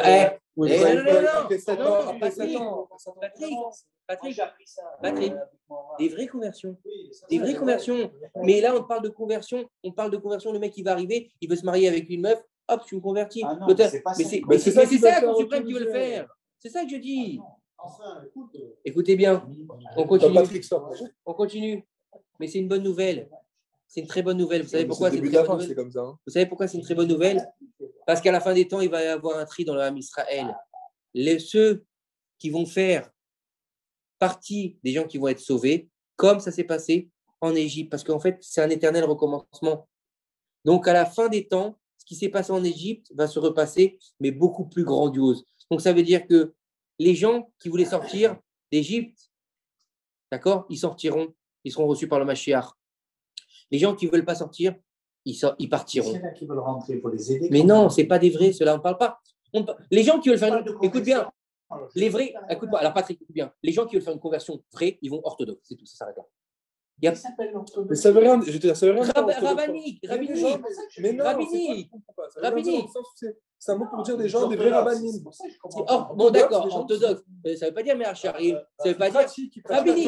Patrick, des vraies conversions. Des vraies conversions. Mais là, on parle de conversion. Le mec, il va arriver, il veut se marier avec une meuf, hop, tu me convertis. Mais c'est ça la Cour suprême qui veut le faire. C'est ça que je dis. Écoutez bien, on continue. Mais c'est une bonne nouvelle. C'est une très bonne nouvelle. Vous savez pourquoi c'est une très bonne nouvelle? Vous savez pourquoi c'est une très bonne nouvelle? Parce qu'à la fin des temps, il va y avoir un tri dans le Ham Israël. Ceux qui vont faire partie des gens qui vont être sauvés, comme ça s'est passé en Égypte. Parce qu'en fait, c'est un éternel recommencement. Donc, à la fin des temps, ce qui s'est passé en Égypte va se repasser, mais beaucoup plus grandiose. Donc, ça veut dire que les gens qui voulaient sortir d'Égypte, d'accord, ils sortiront, ils seront reçus par le Mashiach. Les gens qui ne veulent pas sortir, ils partiront. Il y en a qui veulent rentrer pour les aider. Mais non, ce n'est pas des vrais, ceux-là, on ne parle pas. Les gens qui veulent faire une... Écoute bien, les vrais... Écoute-moi, alors Patrick, écoute bien. Les gens qui veulent faire une conversion vraie, ils vont orthodoxe, c'est tout, ça s'arrête là. Mais ça veut rien, je vais te dire, ça veut rien dire. Rabbinique. Mais non, rabbinique. C'est un mot pour dire des gens, des vrais rabbinim. Bon, d'accord, orthodoxe. Ça ne veut pas dire Me'ar Sharim. Ça ne veut pas dire rabbinique.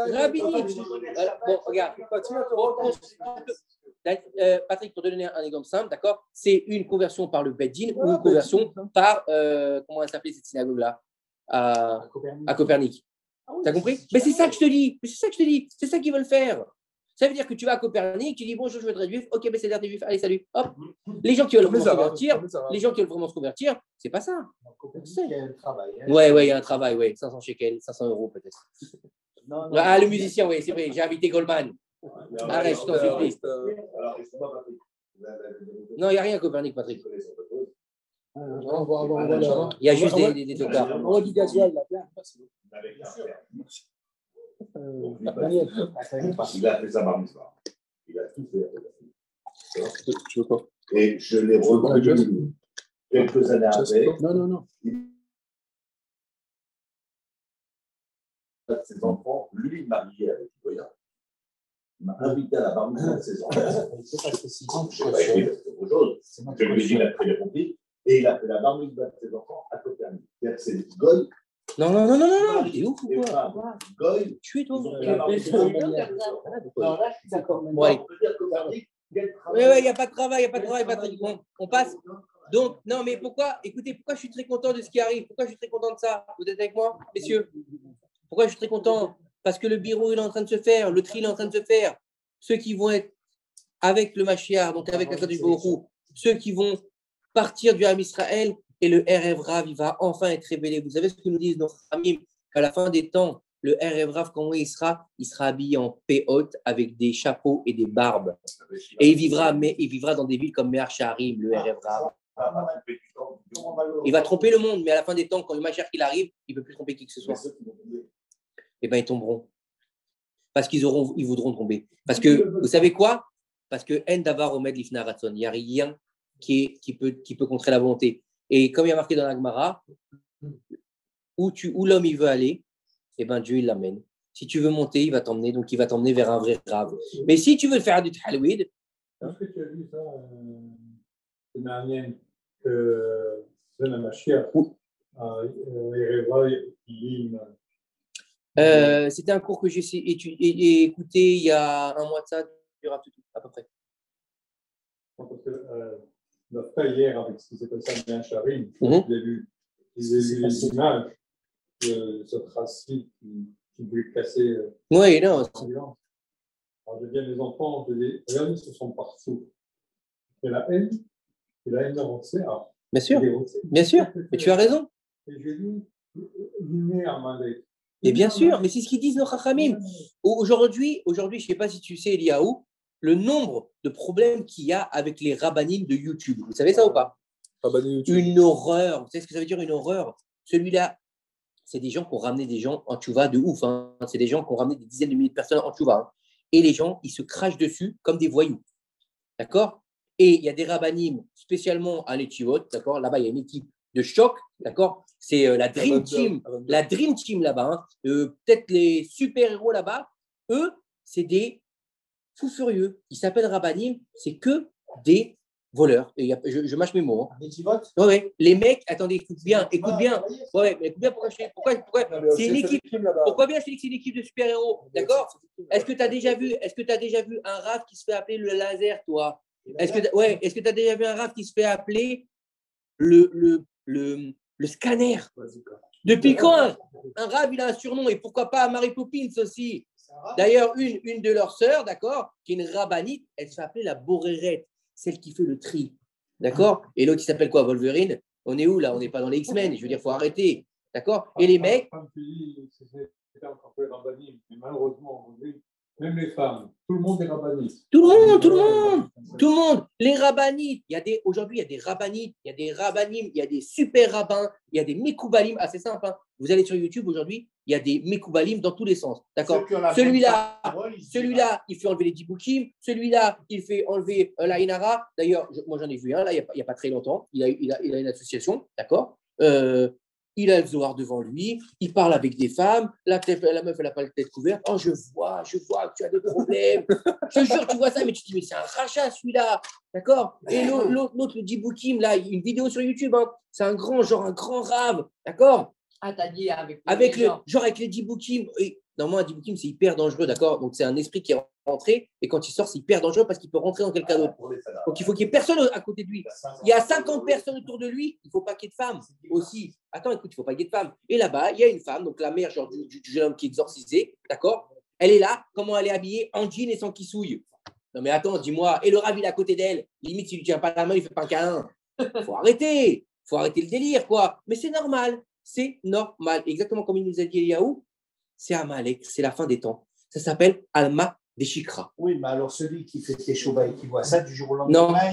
Bon, regarde. Patrick, pour te donner un exemple simple, d'accord, c'est une conversion par le Beddin ou une conversion par, comment elle s'appelait cette synagogue-là, à Copernic. Tu as compris? Mais c'est ça que je te dis. C'est ça qu'ils veulent faire. Ça veut dire que tu vas à Copernic, tu dis bonjour, je veux être juif. Ok, mais c'est l'air des juifs. Allez, salut. Hop. Les gens qui veulent vraiment se convertir, c'est pas ça. Il y a un travail. Ouais, il y a un travail, ouais. 500 shekels, 500 € peut-être. Le musicien, oui, c'est vrai. J'ai invité Goldman. Arrête, je t'en supplie. Non, il n'y a rien à Copernic, Patrick. Il y a juste des tocards. On voit du gasoil là. Il a fait sa bar mitzvah. Il a tout fait. Tu veux quoi? Et je l'ai reconnu quelques années après. Non. Ses enfants, lui, marié avec Goya. Il m'a invité à la bar mitzvah de ses enfants. Je lui ai dit, il a très compris. Et il a fait la bar mitzvah de ses enfants à Copernic. C'est des goy. Non, t'es ouf ou quoi? Goy. Tu es toi. D'accord. Bon, allez. Oui, il n'y a pas de travail, Patrick. Bon, on passe. Donc, non, mais pourquoi je suis très content de ce qui arrive? Pourquoi je suis très content de ça? Vous êtes avec moi, messieurs? Pourquoi je suis très content? Parce que le bureau, il est en train de se faire, le tri, il est en train de se faire. Ceux qui vont être avec le Mashiach, donc avec la Kadosh Baruch Hu, ceux qui vont partir du Ham Israël, et le Erev Rav, il va enfin être révélé. Vous savez ce que nous disent nos amis? À la fin des temps, le Erev Rav, comment il sera? Il sera habillé en péote avec des chapeaux et des barbes. Et il vivra dans des villes comme Me'ar Sharim, le Erev Rav. Il va tromper le monde, mais à la fin des temps, quand le Mashiach il arrive, il ne peut plus tromper qui que ce soit. Eh bien, ils tomberont. Parce qu'ils voudront tomber. Parce que, vous savez quoi? Parce que En Davar Omed Lifna Ratzon, il n'y a rien qui peut contrer la volonté. Et comme il y a marqué dans la Gemara, où l'homme il veut aller, eh ben Dieu il l'amène. Si tu veux monter, il va t'emmener, donc il va t'emmener vers un vrai rave. Mais si tu veux faire du Talouid, est-ce que tu as vu ça, Marianne, que Zena Mashiach, c'était un cours que j'ai écouté il y a un mois de ça, à peu près. Parce que notre cas hier, avec ce qui s'est passé à Sharim, j'ai vu les images de ce raciste qui voulait casser. Oui, non. Alors, je dis à mes enfants, regardez sur son parcours. Et la haine avancée. Bien sûr, mais tu as raison. Et je dis, il est à Malek. Et bien sûr, mais c'est ce qu'ils disent nos Chachamim. Aujourd'hui, je ne sais pas si tu sais, Eliaou, le nombre de problèmes qu'il y a avec les rabbinim de YouTube. Vous savez ça ou pas? Une horreur. Vous savez ce que ça veut dire, une horreur? Celui-là, c'est des gens qui ont ramené des gens en tchouva de ouf. Hein. C'est des gens qui ont ramené des dizaines de milliers de personnes en tchouva. Hein. Et les gens, ils se crachent dessus comme des voyous. D'accord? Et il y a des rabbinim, spécialement à l'Etivot, d'accord? Là-bas, il y a une équipe de choc, d'accord? C'est la Dream Team. La Dream Team là-bas. Hein. Peut-être les super-héros là-bas. Eux, c'est des fous furieux. Ils s'appellent rabbinim, c'est que des voleurs. Et je mâche mes mots. Hein. Ouais. Les mecs, attendez, écoute bien. Ouais, mais écoute bien pourquoi c'est une équipe. Pourquoi bien je dis que c'est une équipe de super-héros, d'accord? Est-ce que tu as déjà vu un rave qui se fait appeler le laser, toi? Est-ce que tu as déjà vu un rave qui se fait appeler le scanner? Depuis quand un rave, il a un surnom? Et pourquoi pas Mary Poppins aussi? D'ailleurs, une de leurs sœurs, d'accord, qui est une rabbinite, elle se fait appeler la Borérette, celle qui fait le tri. D'accord? Et l'autre, il s'appelle quoi? Wolverine? On est où là? On n'est pas dans les X-Men. Je veux dire, il faut arrêter. D'accord? Et les mecs. C'était encore plus rabbinim, mais malheureusement, même les femmes, tout le monde est rabbinite. Tout le monde. Les rabbinites. Aujourd'hui, il y a des rabbinites, il y a des rabbinim, il y a des super rabbins, il y a des mekoubalim. Ah, c'est simple. Hein. Vous allez sur YouTube aujourd'hui, il y a des mekoubalim dans tous les sens. D'accord? Celui-là, il fait enlever les diboukim. Celui-là, il fait enlever la inara. D'ailleurs, moi, j'en ai vu un là, il n'y a pas très longtemps. Il a une association. D'accord? il a le Zohar devant lui, il parle avec des femmes, la meuf, elle n'a pas la tête couverte. Oh, je vois que tu as des problèmes. Je te jure, tu vois ça, mais tu te dis, mais c'est un rachat celui-là. D'accord? Et l'autre, le Diboukim, là, une vidéo sur YouTube, hein, c'est un grand rave. D'accord? Ah, t'as dit avec les Diboukim. Normalement, un Diboukim, c'est hyper dangereux, d'accord? Donc, c'est un esprit qui est rentré, et quand il sort, c'est hyper dangereux parce qu'il peut rentrer dans quelqu'un d'autre. Donc, il faut qu'il n'y ait personne à côté de lui. Il y a 50 personnes autour de lui, il ne faut pas qu'il y ait de femmes aussi. Attends, écoute, il ne faut pas qu'il y ait de femmes. Et là-bas, il y a une femme, donc la mère genre, du jeune homme qui est exorcisé, d'accord? Elle est là, comment elle est habillée? En jean et sans kissouille. Non, mais attends, dis-moi, et le Rav, il est à côté d'elle. Limite, s'il ne lui tient pas la main, il ne fait pas un câlin. Il faut arrêter le délire, quoi. Mais c'est normal. Exactement comme il nous a dit Eliaou, c'est Amalek, c'est la fin des temps. Ça s'appelle Alma des Chikra. Oui, mais alors celui qui fait ses Teshuva et qui voit ça du jour au lendemain,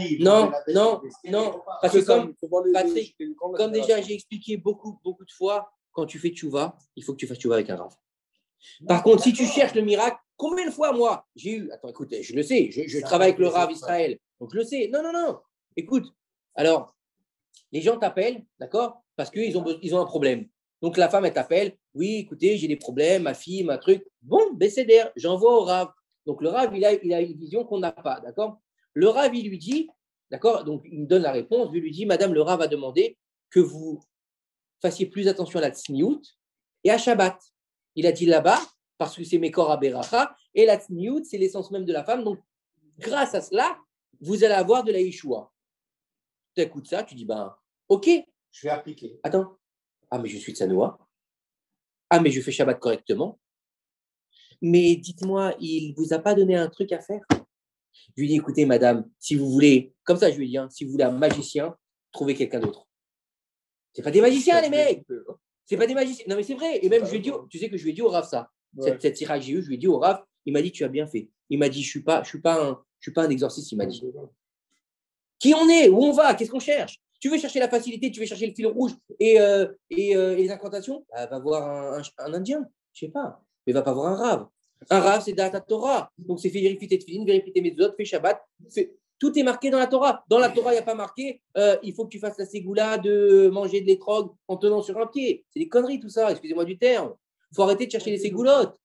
non. Parce que Patrick, comme déjà j'ai expliqué beaucoup de fois, quand tu fais Tchouva, il faut que tu fasses Tchouva avec un Rav. Par contre, si tu cherches le miracle, combien de fois moi j'ai eu. Attends, écoute, je le sais, je travaille avec le Rav Israël, donc je le sais. Non. Écoute, alors, les gens t'appellent, d'accord, parce qu'ils ont un problème. Donc la femme, elle t'appelle, oui, écoutez, j'ai des problèmes, ma fille, ma truc. Bon, BCDR, j'envoie au Rav. Donc le Rav, il a une vision qu'on n'a pas, d'accord? Le Rav, il lui dit, d'accord, donc il me donne la réponse, il lui dit, madame, le Rav a demandé que vous fassiez plus attention à la tsniout et à Shabbat. Il a dit là-bas, parce que c'est Mekor Aberacha, et la tsniout, c'est l'essence même de la femme. Donc grâce à cela, vous allez avoir de la Yeshua. Tu écoutes ça, tu dis, ben, ok. Je vais appliquer. Attends. Ah, mais je suis de Sanoa. Ah, mais je fais Shabbat correctement. Mais dites-moi, il ne vous a pas donné un truc à faire? Je lui dis, écoutez, madame, si vous voulez, comme ça, je lui dis, hein, si vous voulez un magicien, trouvez quelqu'un d'autre. C'est pas des magiciens, les mecs. C'est pas des magiciens. Non, mais c'est vrai. Et même, je lui ai dit, tu sais que je lui ai dit au Rav ça. Cette tirage que j'ai eue, je lui ai dit au Rav, il m'a dit, tu as bien fait. Il m'a dit, je suis pas un exorciste, il m'a dit. Qui on est? Où on va? Qu'est-ce qu'on cherche? Tu veux chercher la facilité, tu veux chercher le fil rouge et les incantations? Va voir un Indien, je ne sais pas, mais va pas voir un Rav. Un Rav, c'est Data Torah. Donc, c'est fait vérifier tes tefilin, vérifier tes méthodes, fais Shabbat. Tout est marqué dans la Torah. Dans la Torah, il n'y a pas marqué il faut que tu fasses la ségoula de manger de l'étrog en tenant sur un pied. C'est des conneries, tout ça, excusez-moi du terme. Il faut arrêter de chercher les ségoulottes.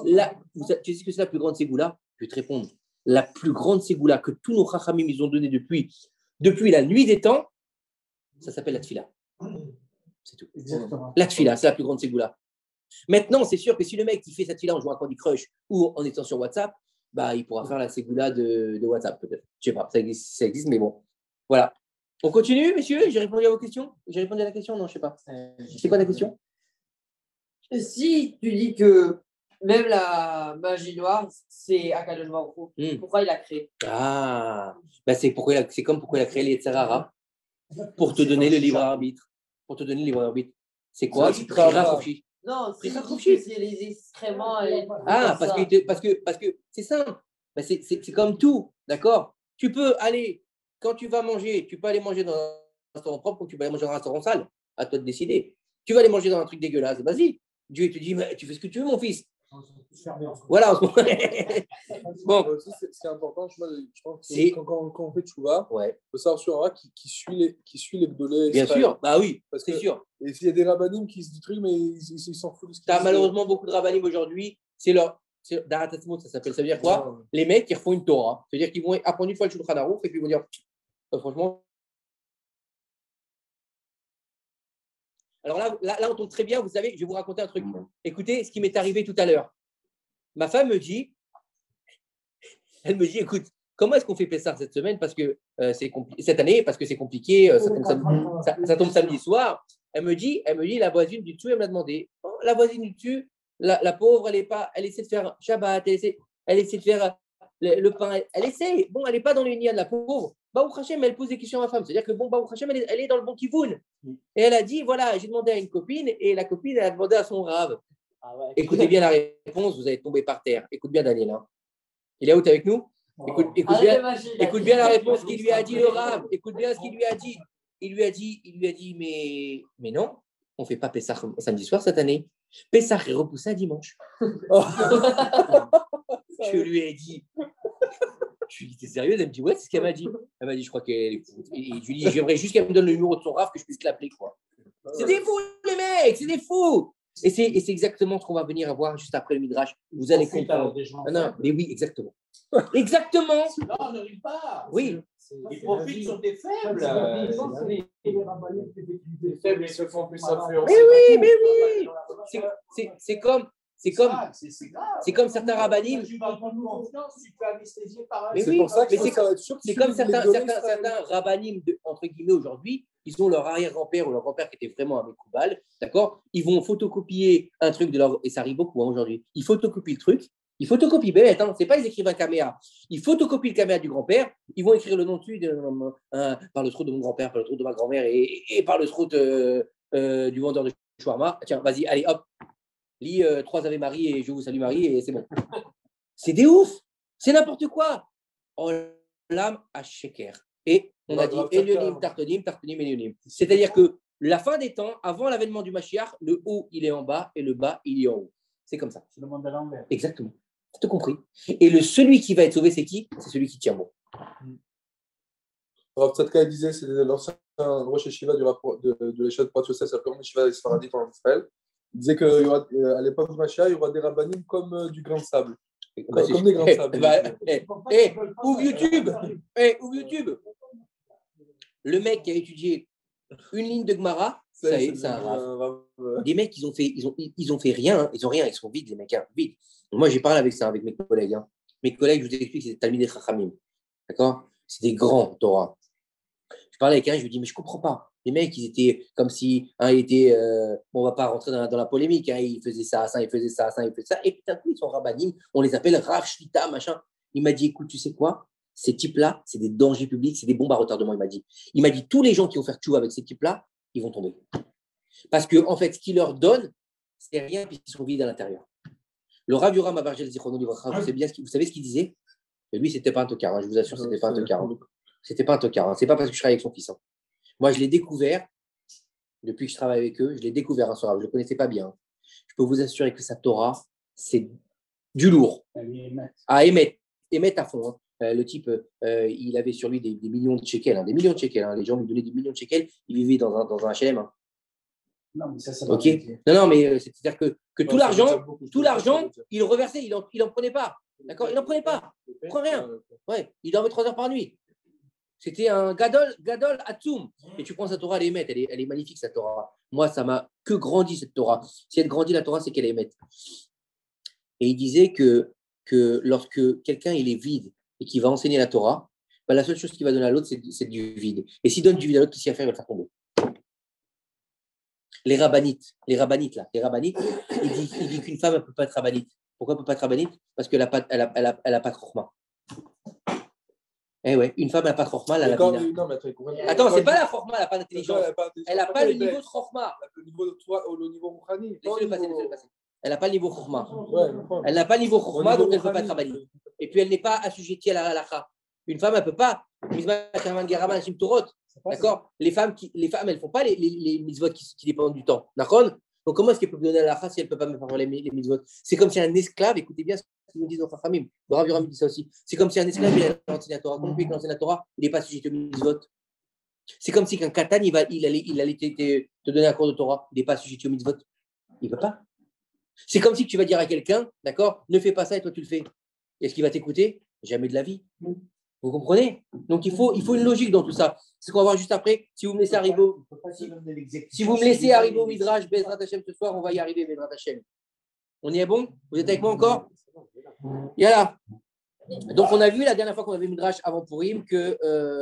Tu sais ce que c'est la plus grande ségoula? Je vais te répondre. La plus grande ségoula que tous nos chachamim ils ont donnée depuis la nuit des temps, ça s'appelle la tfila. C'est tout. Exactement. La tfila, c'est la plus grande ségoula. Maintenant, c'est sûr que si le mec qui fait sa tfila en jouant à Candy Crush ou en étant sur WhatsApp, bah, il pourra faire la ségoula de WhatsApp, peut-être. Je ne sais pas, ça existe, mais bon. Voilà. On continue, messieurs? J'ai répondu à vos questions? J'ai répondu à la question? Non, je ne sais pas. C'est quoi la question? Si tu dis que même la magie noire, c'est Akadosh Baruch Hu, pourquoi il a créé? Ah, bah c'est comme pourquoi il a créé les Tzarara. Pour te donner le libre arbitre. C'est quoi? Non, c'est les excréments. Ah, parce que c'est simple. Bah, c'est comme tout, d'accord? Tu peux aller, quand tu vas manger, tu peux aller manger dans un restaurant propre ou tu peux aller manger dans un restaurant sale. À toi de décider. Tu vas aller manger dans un truc dégueulasse, vas-y. Dieu te dit, mais tu fais ce que tu veux, mon fils. Voilà. Bon, ce qui est important, je pense que quand on fait Tchouva, il faut savoir sur un qui suit les Gdolé. Bien sûr, bah oui, c'est sûr. Et s'il y a des rabbinim qui se disent trucs, mais ils s'en foutent de ce qu'ils disent. Tu as malheureusement beaucoup de rabbinim aujourd'hui, ça s'appelle, ça veut dire quoi? Les mecs qui refont une Torah. C'est-à-dire qu'ils vont apprendre une fois le Shulchan Aruch et puis ils vont dire, franchement. Alors là, on tombe très bien, vous savez, je vais vous raconter un truc. Écoutez ce qui m'est arrivé tout à l'heure. Ma femme me dit, écoute, comment est-ce qu'on fait Pessah cette semaine? Parce que cette année, parce que c'est compliqué, ça tombe samedi soir. Elle me dit, la voisine du dessus, elle m'a demandé. La voisine du dessus, la pauvre, elle essaie de faire Shabbat, elle essaie de faire le pain, elle essaie. Bon, elle n'est pas dans les nids de la pauvre. Baruch Hashem, elle pose des questions à ma femme. C'est-à-dire que bon, Baruch Hashem, elle est dans le bon kivoun. Et elle a dit, voilà, j'ai demandé à une copine et la copine, elle a demandé à son Rav. Ah ouais. Écoutez bien la réponse, vous allez tomber par terre. Écoute bien Daniel. Hein. Il est où avec nous? Écoute bien la réponse qu'il lui a dit le Rav. Écoute bien ce qu'il lui a dit. Il lui a dit, mais non, on ne fait pas Pessah samedi soir cette année. Pessah est repoussé à dimanche. Je lui ai dit. Je lui ai dit, t'es sérieuse? Elle me dit, ouais, c'est ce qu'elle m'a dit. Elle m'a dit, je crois qu'elle est. Et je lui ai dit, j'aimerais juste qu'elle me donne le numéro de son Rav que je puisse l'appeler, quoi. C'est des fous, les mecs, c'est des fous. Et c'est exactement ce qu'on va venir voir juste après le Midrash. Vous allez comprendre. Non, mais oui, exactement. Exactement. Non, ne ris pas. Oui. Les prophètes sont des faibles. Les faibles, ils se font plus influencer. Mais oui. C'est comme certains rabbinim. C'est pour ça que c'est comme certains rabbinim, entre guillemets, aujourd'hui, ils ont leur arrière-grand-père ou leur grand-père qui était vraiment un Mekoubal, d'accord? Ils vont photocopier un truc de leur. Et ça arrive beaucoup aujourd'hui. Ils photocopient le truc. Ils photocopient bête, hein. C'est pas ils écrivent un caméa. Ils photocopient le caméa du grand-père. Ils vont écrire le nom dessus par le trou de mon grand-père, par le trou de ma grand-mère et par le trou du vendeur de shawarma. Tiens, vas-y, allez, hop. Lis 3 Ave Marie et Je vous salue Marie et c'est bon. C'est des ouf. C'est n'importe quoi. Oh, l'âme à sheker. Et on a dit Elionim, Tartonim, Elionim. C'est-à-dire que la fin des temps, avant l'avènement du Mashiach, le haut, il est en bas et le bas, il est en haut. C'est comme ça. C'est le monde à l'envers. Exactement. Tu as compris. Et celui qui va être sauvé, c'est qui? C'est celui qui tient bon. Alors, Tzadka disait, c'est l'ancien Rosh Yeshiva de l'échelle de Prat Yosef, c'est le premier Yeshiva Sfaradi en Israël. Il disait qu'à l'époque du Mashiach, il y aura des rabbanim comme du grain de sable. Comme des grains de sable. Ouvre YouTube. Ouvre YouTube. Le mec qui a étudié une ligne de Gemara, ça y est, c'est un rave. Des mecs, ils ont fait rien. Hein. Ils n'ont rien. Ils sont vides, les mecs. Hein, vides. Moi, j'ai parlé avec mes collègues. Hein. Mes collègues, je vous explique, c'est des Talmidei Chachamim. D'accord? C'est des grands Torah. Je parlais avec un, je lui dis, mais je ne comprends pas. Les mecs, ils étaient comme si il était. On ne va pas rentrer dans la polémique. Hein, ils faisaient ça, ils faisaient ça. Et puis, d'un coup, ils sont rabbanim. On les appelle Rav Shlita, machin. Il m'a dit, écoute, tu sais quoi? Ces types-là, c'est des dangers publics, c'est des bombes à retardement. Il m'a dit, tous les gens qui vont faire tchouva avec ces types-là, ils vont tomber. Parce que, en fait, ce qu'ils leur donnent, c'est rien, puisqu'ils sont vides à l'intérieur. Le Rav Yoram Abargel Zichrono Livracha, vous savez ce qu'il disait? Et lui, c'était pas un tocard. Hein, je vous assure, c'était pas un tocard. Hein. C'était pas un tocard. Hein. C'est pas parce que je travaille avec son fils. Hein. Moi, je l'ai découvert, depuis que je travaille avec eux, je l'ai découvert un soir. Je ne le connaissais pas bien. Je peux vous assurer que sa Torah, c'est du lourd. À émettre à fond. Hein. Le type, il avait sur lui des millions de shekels. Hein, des millions de shekels. Hein. Les gens lui donnaient des millions de shekels. Il vivait dans un HLM. Hein. Non, mais ça OK. Non, mais c'est-à-dire que tout l'argent, il le reversait. Il n'en prenait pas. D'accord? Il n'en prenait pas. Il ne prend rien. Ouais, il dormait 3 heures par nuit. C'était un gadol atzoum. Et tu prends sa Torah, elle est magnifique, sa Torah. Moi, ça m'a que grandi, cette Torah. Si elle grandit, la Torah, c'est qu'elle est émette. Et il disait que lorsque quelqu'un il est vide et qu'il va enseigner la Torah, la seule chose qu'il va donner à l'autre, c'est du vide. Et s'il donne du vide à l'autre, qu'est-ce qu'il va faire? Il va le faire tomber. Les rabbanites, il dit qu'une femme ne peut pas être rabbinite. Pourquoi elle ne peut pas être rabbinite? Parce qu'elle n'a pas de chokhma. Eh ouais, une femme n'a pas de chokhma, elle a la bina. Attends, c'est pas la chokhma, elle n'a pas d'intelligence. Elle n'a pas le niveau de chokhma. Le niveau rouhani. Laissez-le passer. Elle n'a pas le niveau chokhma. Elle n'a pas le niveau chokhma, donc elle ne peut pas être rabbinite. Et puis elle n'est pas assujettie à la halakha. Une femme, elle ne peut pas. D'accord? Les femmes, elles ne font pas les mitzvot qui dépendent du temps. D'accord? Donc comment est-ce qu'elle peut donner la halakha si elle ne peut pas me faire les mitzvot? C'est comme si un esclave, écoutez bien ce qu'ils nous disent dans Chachamim. Le Rav Yoram dit ça aussi. C'est comme si un esclave, il a enseigné la Torah. Comment il peut enseigner la Torah? Il n'est pas sujet aux mitzvot. C'est comme si qu'un katan, il allait te donner un cours de Torah. Il n'est pas sujet aux mitzvot. Il ne peut pas. C'est comme si tu vas dire à quelqu'un, d'accord, ne fais pas ça et toi tu le fais. Est-ce qu'il va t'écouter? Jamais de la vie. Vous comprenez? Donc il faut une logique dans tout ça. C'est ce qu'on va voir juste après. Si vous me laissez arriver, si vous me laissez arriver au Midrash Bezrat Hashem ce soir, on va y arriver Bezrat Hashem. On y est bon? Vous êtes avec moi encore? Voilà. Donc on a vu la dernière fois qu'on avait Midrash avant Purim que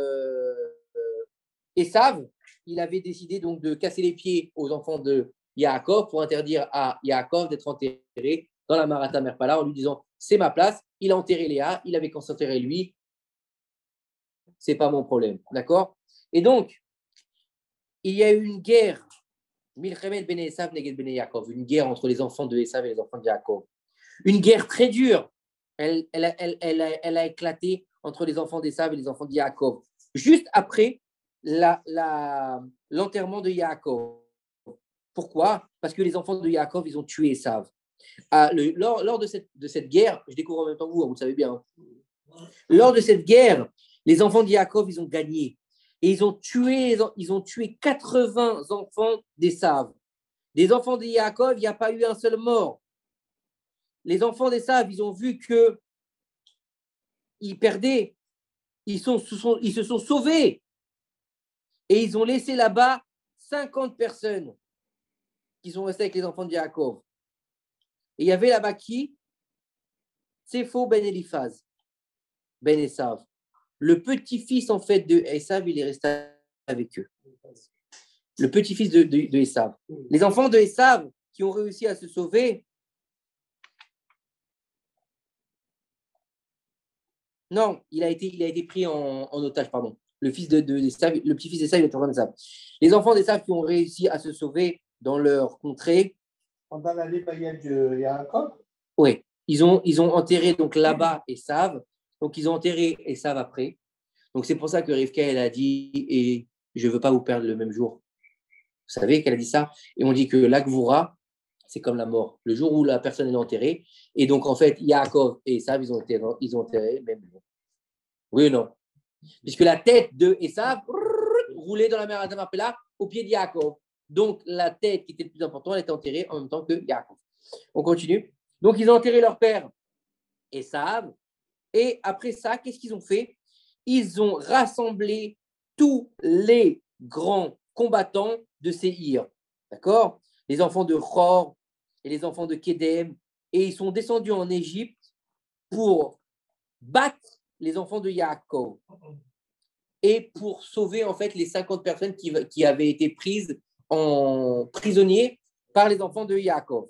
Esav, il avait décidé donc de casser les pieds aux enfants de Yaakov pour interdire à Yaakov d'être enterré dans la Marata Merpala en lui disant c'est ma place. Il a enterré Léa, il avait qu'à s'enterrer lui. C'est pas mon problème, d'accord? Et donc, il y a eu une guerre, Milchemet ben Esav neged ben Yaakov, une guerre entre les enfants de Esav et les enfants de Yaakov. Une guerre très dure. Elle a éclaté entre les enfants d'Esav et les enfants de Yaakov. Juste après l'enterrement de Yaakov. Pourquoi? Parce que les enfants de Yaakov, ils ont tué Esav. Lors de cette guerre, je découvre en même temps que vous le savez bien. Lors de cette guerre, les enfants de Yaakov, ils ont gagné. Et ils ont tué 80 enfants d'Esav. Des enfants de Yaakov, il n'y a pas eu un seul mort. Les enfants d'Esav, ils ont vu qu'ils perdaient. Ils se sont sauvés. Et ils ont laissé là-bas 50 personnes qui sont restées avec les enfants de Yaakov. Et il y avait là-bas qui? Tsefo ben Eliphaz, ben Esav. Le petit-fils, en fait, de Esav, il est resté avec eux. Le petit-fils de Esav. Les enfants de Esav qui ont réussi à se sauver. Non, il a été pris en otage, pardon. Le petit-fils d'Esav, il est en Esav. Les enfants d'Esav qui ont réussi à se sauver dans leur contrée. Pendant l'année païenne de Yaakov? Oui, ils ont enterré donc là-bas Esav. Donc ils ont enterré Esav après. Donc c'est pour ça que Rivka, elle a dit, et je ne veux pas vous perdre le même jour. Vous savez qu'elle a dit ça? Et on dit que l'Agvoura, c'est comme la mort. Le jour où la personne est enterrée. Et donc, en fait, Yaakov et Esav, ils ont enterré même jour. Oui ou non? Puisque la tête de Esav roulait dans la mer Azamapela au pied de Yaakov. Donc, la tête qui était le plus important, elle était enterrée en même temps que Yaakov. On continue. Donc, ils ont enterré leur père Esav. Et après ça, qu'est-ce qu'ils ont fait? Ils ont rassemblé tous les grands combattants de Séhir. D'accord? Les enfants de Chor et les enfants de Kedem. Et ils sont descendus en Égypte pour battre les enfants de Yaakov et pour sauver en fait les 50 personnes qui avaient été prises en prisonniers par les enfants de Yaakov.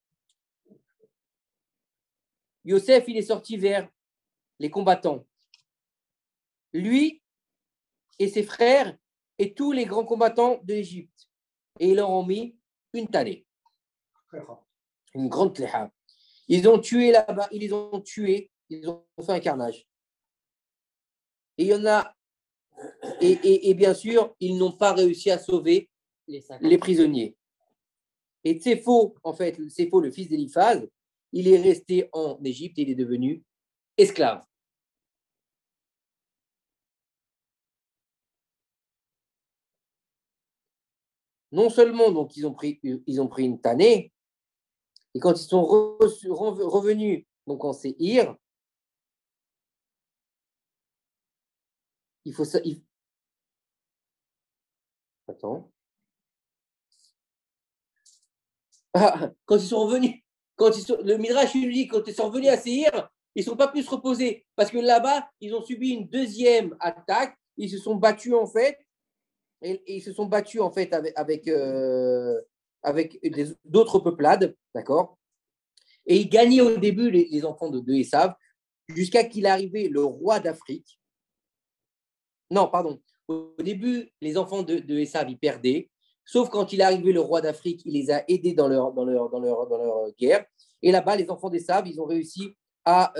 Yosef, il est sorti vers les combattants. Lui et ses frères et tous les grands combattants de l'Égypte. Et ils leur ont mis une tannée. Une grande tléha. Ils ont tué là-bas, ils les ont tués, ils ont fait un carnage. Et il y en a, et bien sûr, ils n'ont pas réussi à sauver les prisonniers. Et Tsefo, en fait, Tsefo, le fils d'Éliphaz, il est resté en Égypte et il est devenu esclave. Non seulement donc ils ont pris une tannée, et quand ils sont revenus donc en Séhir, il faut ça. Attends. Ah, quand ils sont revenus, le Midrash lui dit quand ils sont revenus à Séhir, ils ne sont pas pu se reposer parce que là-bas ils ont subi une deuxième attaque. Ils se sont battus en fait. Et ils se sont battus en fait avec d'autres peuplades, d'accord? Et ils gagnaient au début les enfants de Esav, jusqu'à qu'il arrivait le roi d'Afrique. Non, pardon. Au début, les enfants de Esav, ils perdaient, sauf quand il est arrivé le roi d'Afrique, il les a aidés dans leur guerre. Et là-bas, les enfants d'Esav, ils ont réussi à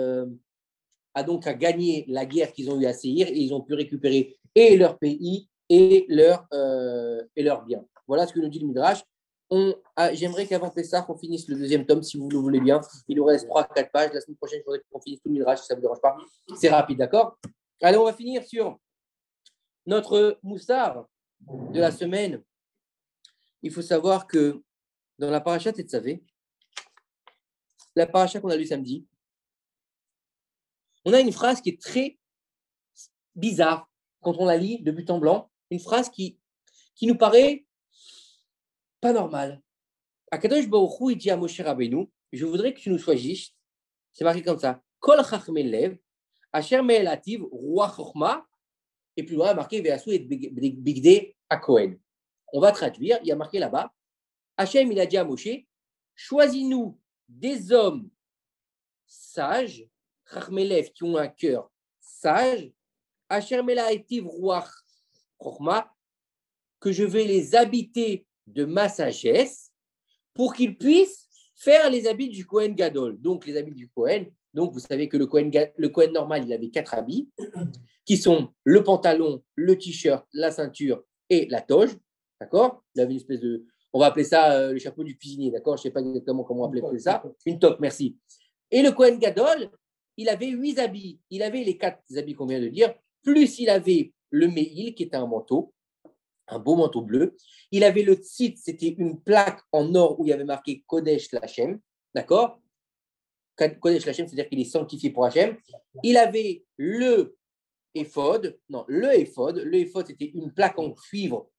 gagner la guerre qu'ils ont eue à Séhir et ils ont pu récupérer et leur pays et leurs biens. Voilà ce que nous dit le Midrash. J'aimerais qu'avant Pessah, on finisse le deuxième tome, si vous le voulez bien. Il nous reste 3-4 pages. La semaine prochaine, je voudrais qu'on finisse tout le Midrash, si ça ne vous dérange pas. C'est rapide, d'accord? Allez, on va finir sur notre moussard de la semaine. Il faut savoir que dans la paracha Tetzavé, la paracha qu'on a lue samedi, on a une phrase qui est très bizarre quand on la lit de but en blanc. Une phrase qui nous paraît pas normale. Akadosh Baruch Hu, il dit à Moshe Rabbeinu, je voudrais que tu nous sois juste. C'est marqué comme ça. Kol chachmei lev, asher me'elativ roi chochma, et plus loin, marqué Ve'asu et bigdei hakohen. On va traduire, il y a marqué là-bas, Hachem, il a dit à Moshe, choisis-nous des hommes sages, chachmei lev, qui ont un cœur sage, asher me'elativ roi chochma, que je vais les habiter de ma sagesse pour qu'ils puissent faire les habits du Kohen Gadol. Donc, les habits du Kohen. Donc, vous savez que le Kohen normal, il avait 4 habits qui sont le pantalon, le t-shirt, la ceinture et la toge. D'accord? Il avait une espèce de... On va appeler ça le chapeau du cuisinier. D'accord? Je ne sais pas exactement comment on appelait ça. Une toque, merci. Et le Kohen Gadol, il avait 8 habits. Il avait les 4 habits qu'on vient de dire, plus il avait le Meil, qui était un manteau, un beau manteau bleu. Il avait le tzit, c'était une plaque en or où il y avait marqué Kodesh Lachem, d'accord? Kodesh Lachem, c'est-à-dire qu'il est sanctifié pour Hachem. Il avait le éphod, c'était une plaque en cuivre,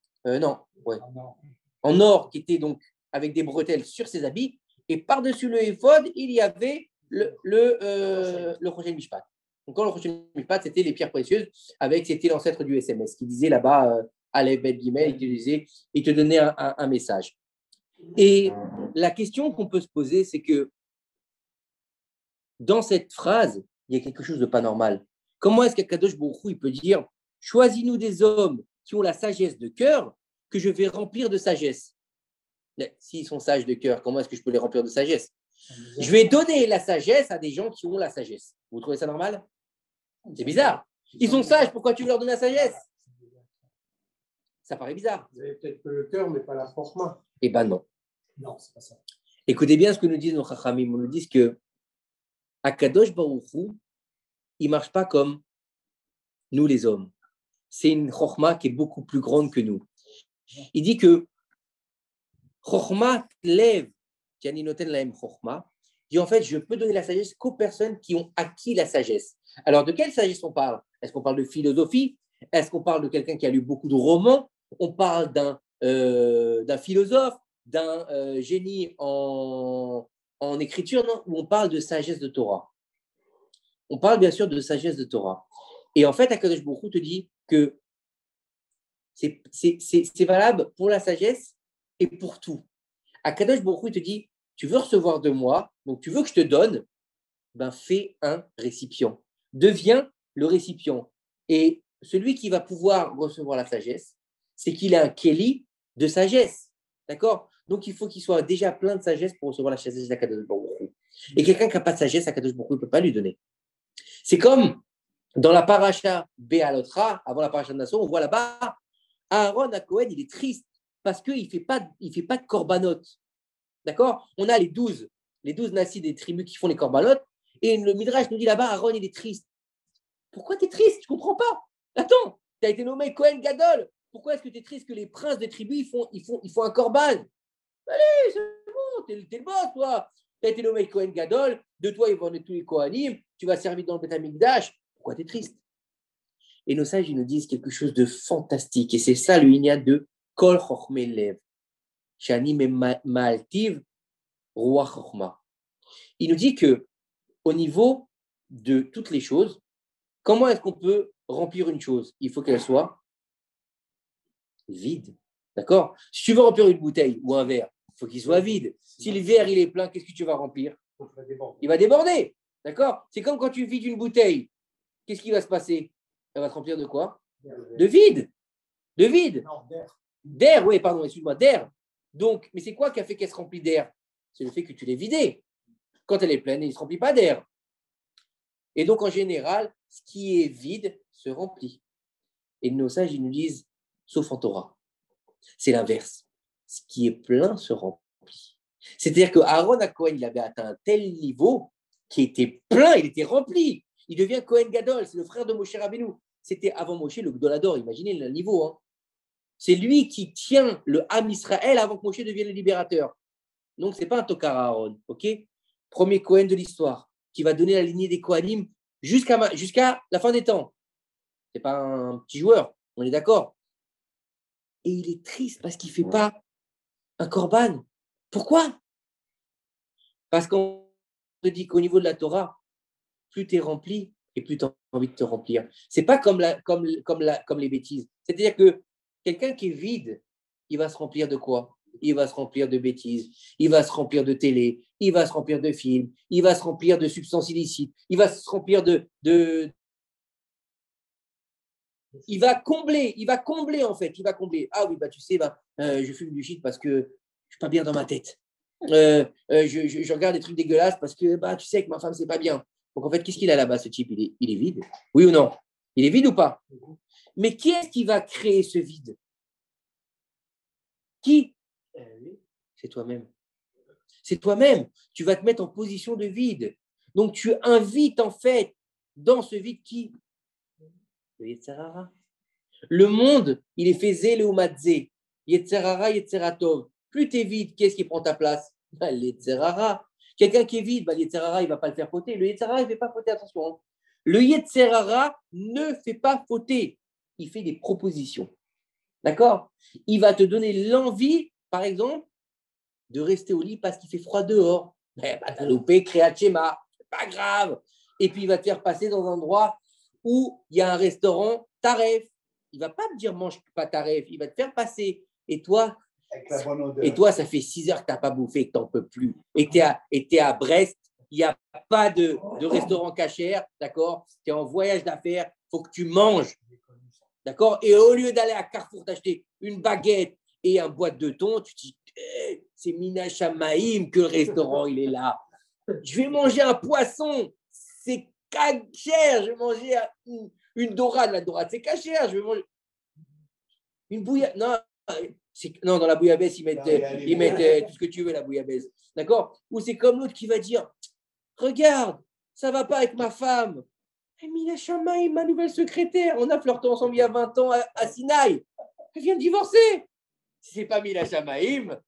en or, qui était donc avec des bretelles sur ses habits. Et par-dessus le éphod, il y avait le Rochel Mishpat. Donc, quand le Rochel Mishpat, c'était les pierres précieuses, c'était l'ancêtre du SMS, qui disait là-bas, Aleph, Bet, Gimel, il te donnait un message. Et la question qu'on peut se poser, c'est que dans cette phrase, il y a quelque chose de pas normal. Comment est-ce qu'Akadosh Baruch Hu, il peut dire « Choisis-nous des hommes qui ont la sagesse de cœur que je vais remplir de sagesse ». S'ils sont sages de cœur, comment est-ce que je peux les remplir de sagesse? Je vais donner la sagesse à des gens qui ont la sagesse. Vous trouvez ça normal? C'est bizarre. Ils sont sages, pourquoi tu veux leur donner la sagesse? Ça paraît bizarre. Vous avez peut-être que le cœur, mais pas la forma. Eh bien non. Non, c'est pas ça. Écoutez bien ce que nous disent nos chachamim. Ils nous disent que Akadosh Baruch Hu, il ne marche pas comme nous les hommes. C'est une chokhma qui est beaucoup plus grande que nous. Il dit que chokhma lève, Tiani noten laem chokhma, dit en fait, je peux donner la sagesse qu'aux personnes qui ont acquis la sagesse. Alors, de quelle sagesse on parle? Est-ce qu'on parle de philosophie? Est-ce qu'on parle de quelqu'un qui a lu beaucoup de romans? On parle d'un philosophe, d'un génie en écriture, non? Ou on parle de sagesse de Torah? On parle bien sûr de sagesse de Torah. Et en fait, Akadosh Baruch Hu te dit que c'est valable pour la sagesse et pour tout. Akadosh Baruch Hu te dit, tu veux recevoir de moi, donc tu veux que je te donne, ben fais un récipient. Deviens le récipient. Et celui qui va pouvoir recevoir la sagesse, c'est qu'il a un kéli de sagesse. D'accord? Donc il faut qu'il soit déjà plein de sagesse pour recevoir la sagesse d'Akadosh Baruch Hu. Et quelqu'un qui n'a pas de sagesse, Akadosh Baruch Hu ne peut pas lui donner. C'est comme dans la paracha Béalotra, avant la paracha de Nassau, on voit là-bas, Aaron à Cohen, il est triste parce qu'il ne fait pas de korbanot. D'accord? On a les 12 nassis des tribus qui font les korbanot, et le Midrash nous dit là-bas, Aaron, il est triste. Pourquoi tu es triste? Je ne comprends pas. Attends, tu as été nommé Cohen Gadol. Pourquoi est-ce que tu es triste que les princes des tribus ils font un korban? Allez, c'est bon, t'es le boss, toi. Tu as été nommé Cohen Gadol, de toi, ils vont être tous les Kohanim, tu vas servir dans le Beth Amikdash. Pourquoi tu es triste? Et nos sages, ils nous disent quelque chose de fantastique. Et c'est ça le ignat de Kol Chochmei Lev. Shani Ma'altiv Roi Chochma. Il nous dit que au niveau de toutes les choses, comment est-ce qu'on peut remplir une chose? Il faut qu'elle soit vide. D'accord? Si tu veux remplir une bouteille ou un verre, il faut qu'il soit vide. Si le verre il est plein, qu'est-ce que tu vas remplir? Il va déborder. D'accord? C'est comme quand tu vides une bouteille. Qu'est-ce qui va se passer? Elle va se remplir de quoi? De vide. De vide. Non, d'air. D'air, oui, pardon, excuse-moi, d'air. Donc, mais c'est quoi qui a fait qu'elle se remplit d'air? C'est le fait que tu l'aies vidée. Quand elle est pleine, elle ne se remplit pas d'air. Et donc, en général, ce qui est vide se remplit. Et nos sages, ils nous disent, sauf en Torah, c'est l'inverse. Ce qui est plein se remplit. C'est-à-dire que Aaron à Cohen, il avait atteint un tel niveau qui était plein, il était rempli. Il devient Cohen Gadol, c'est le frère de Moshe Rabbeinu. C'était avant Moshe le Gdolador, imaginez le niveau. Hein. C'est lui qui tient le Ham Israël avant que Moshe devienne le libérateur. Donc, ce n'est pas un Tokar Aaron, ok? Premier Cohen de l'histoire, qui va donner la lignée des Kohanim jusqu'à la fin des temps. Ce n'est pas un petit joueur, on est d'accord. Et il est triste parce qu'il ne fait pas un korban. Pourquoi? Parce qu'on te dit qu'au niveau de la Torah, plus tu es rempli et plus tu as envie de te remplir. Ce n'est pas comme les bêtises. C'est-à-dire que quelqu'un qui est vide, il va se remplir de quoi? Il va se remplir de bêtises, il va se remplir de télé, il va se remplir de films, il va se remplir de substances illicites, il va se remplir il va combler en fait, il va combler. Ah oui, bah tu sais, je fume du shit parce que je ne suis pas bien dans ma tête. Je regarde des trucs dégueulasses parce que tu sais que ma femme, c'est pas bien. Donc en fait, qu'est-ce qu'il a là-bas, ce type? Il est vide. Oui ou non? Il est vide ou pas? Mais qui est-ce qui va créer ce vide? Qui? C'est toi-même. C'est toi-même. Tu vas te mettre en position de vide. Donc tu invites en fait dans ce vide qui? Le Yetzirah. Le monde, il est fait zé, léomatzé. Yetzerara, yetzeratov. Plus tu es vide, qu'est-ce qui prend ta place? Le yetzerara. Quelqu'un qui est vide, le yetzerara, il ne va pas le faire fauter. Le yetzerara, il ne fait pas fauter, attention. Le yetzerara ne fait pas fauter. Il fait des propositions. D'accord? Il va te donner l'envie, par exemple, de rester au lit parce qu'il fait froid dehors. T'as loupé Kriyat Shema, c'est pas grave. Et puis il va te faire passer dans un endroit où il y a un restaurant taref. Il va pas te dire mange pas taref, il va te faire passer. Et toi, ça fait 6 heures que tu n'as pas bouffé, que tu n'en peux plus. Et tu es à Brest, il n'y a pas de restaurant cachère, d'accord? Tu es en voyage d'affaires, il faut que tu manges. D'accord? Et au lieu d'aller à Carrefour t'acheter une baguette et un boîte de thon, tu te dis c'est Mina Shamaïm que le restaurant il est là. Je vais manger un poisson, c'est cachère. Je vais manger une dorade, la dorade c'est cachère. Je vais manger une bouillabaisse. Non, dans la bouillabaisse ils mettent tout ce que tu veux la bouillabaisse. D'accord? Ou c'est comme l'autre qui va dire regarde, ça va pas avec ma femme. Mina Shamaïm, ma nouvelle secrétaire, on a flirté ensemble il y a 20 ans à Sinaï. Elle vient de divorcer. Si c'est pas Mina Shamaïm,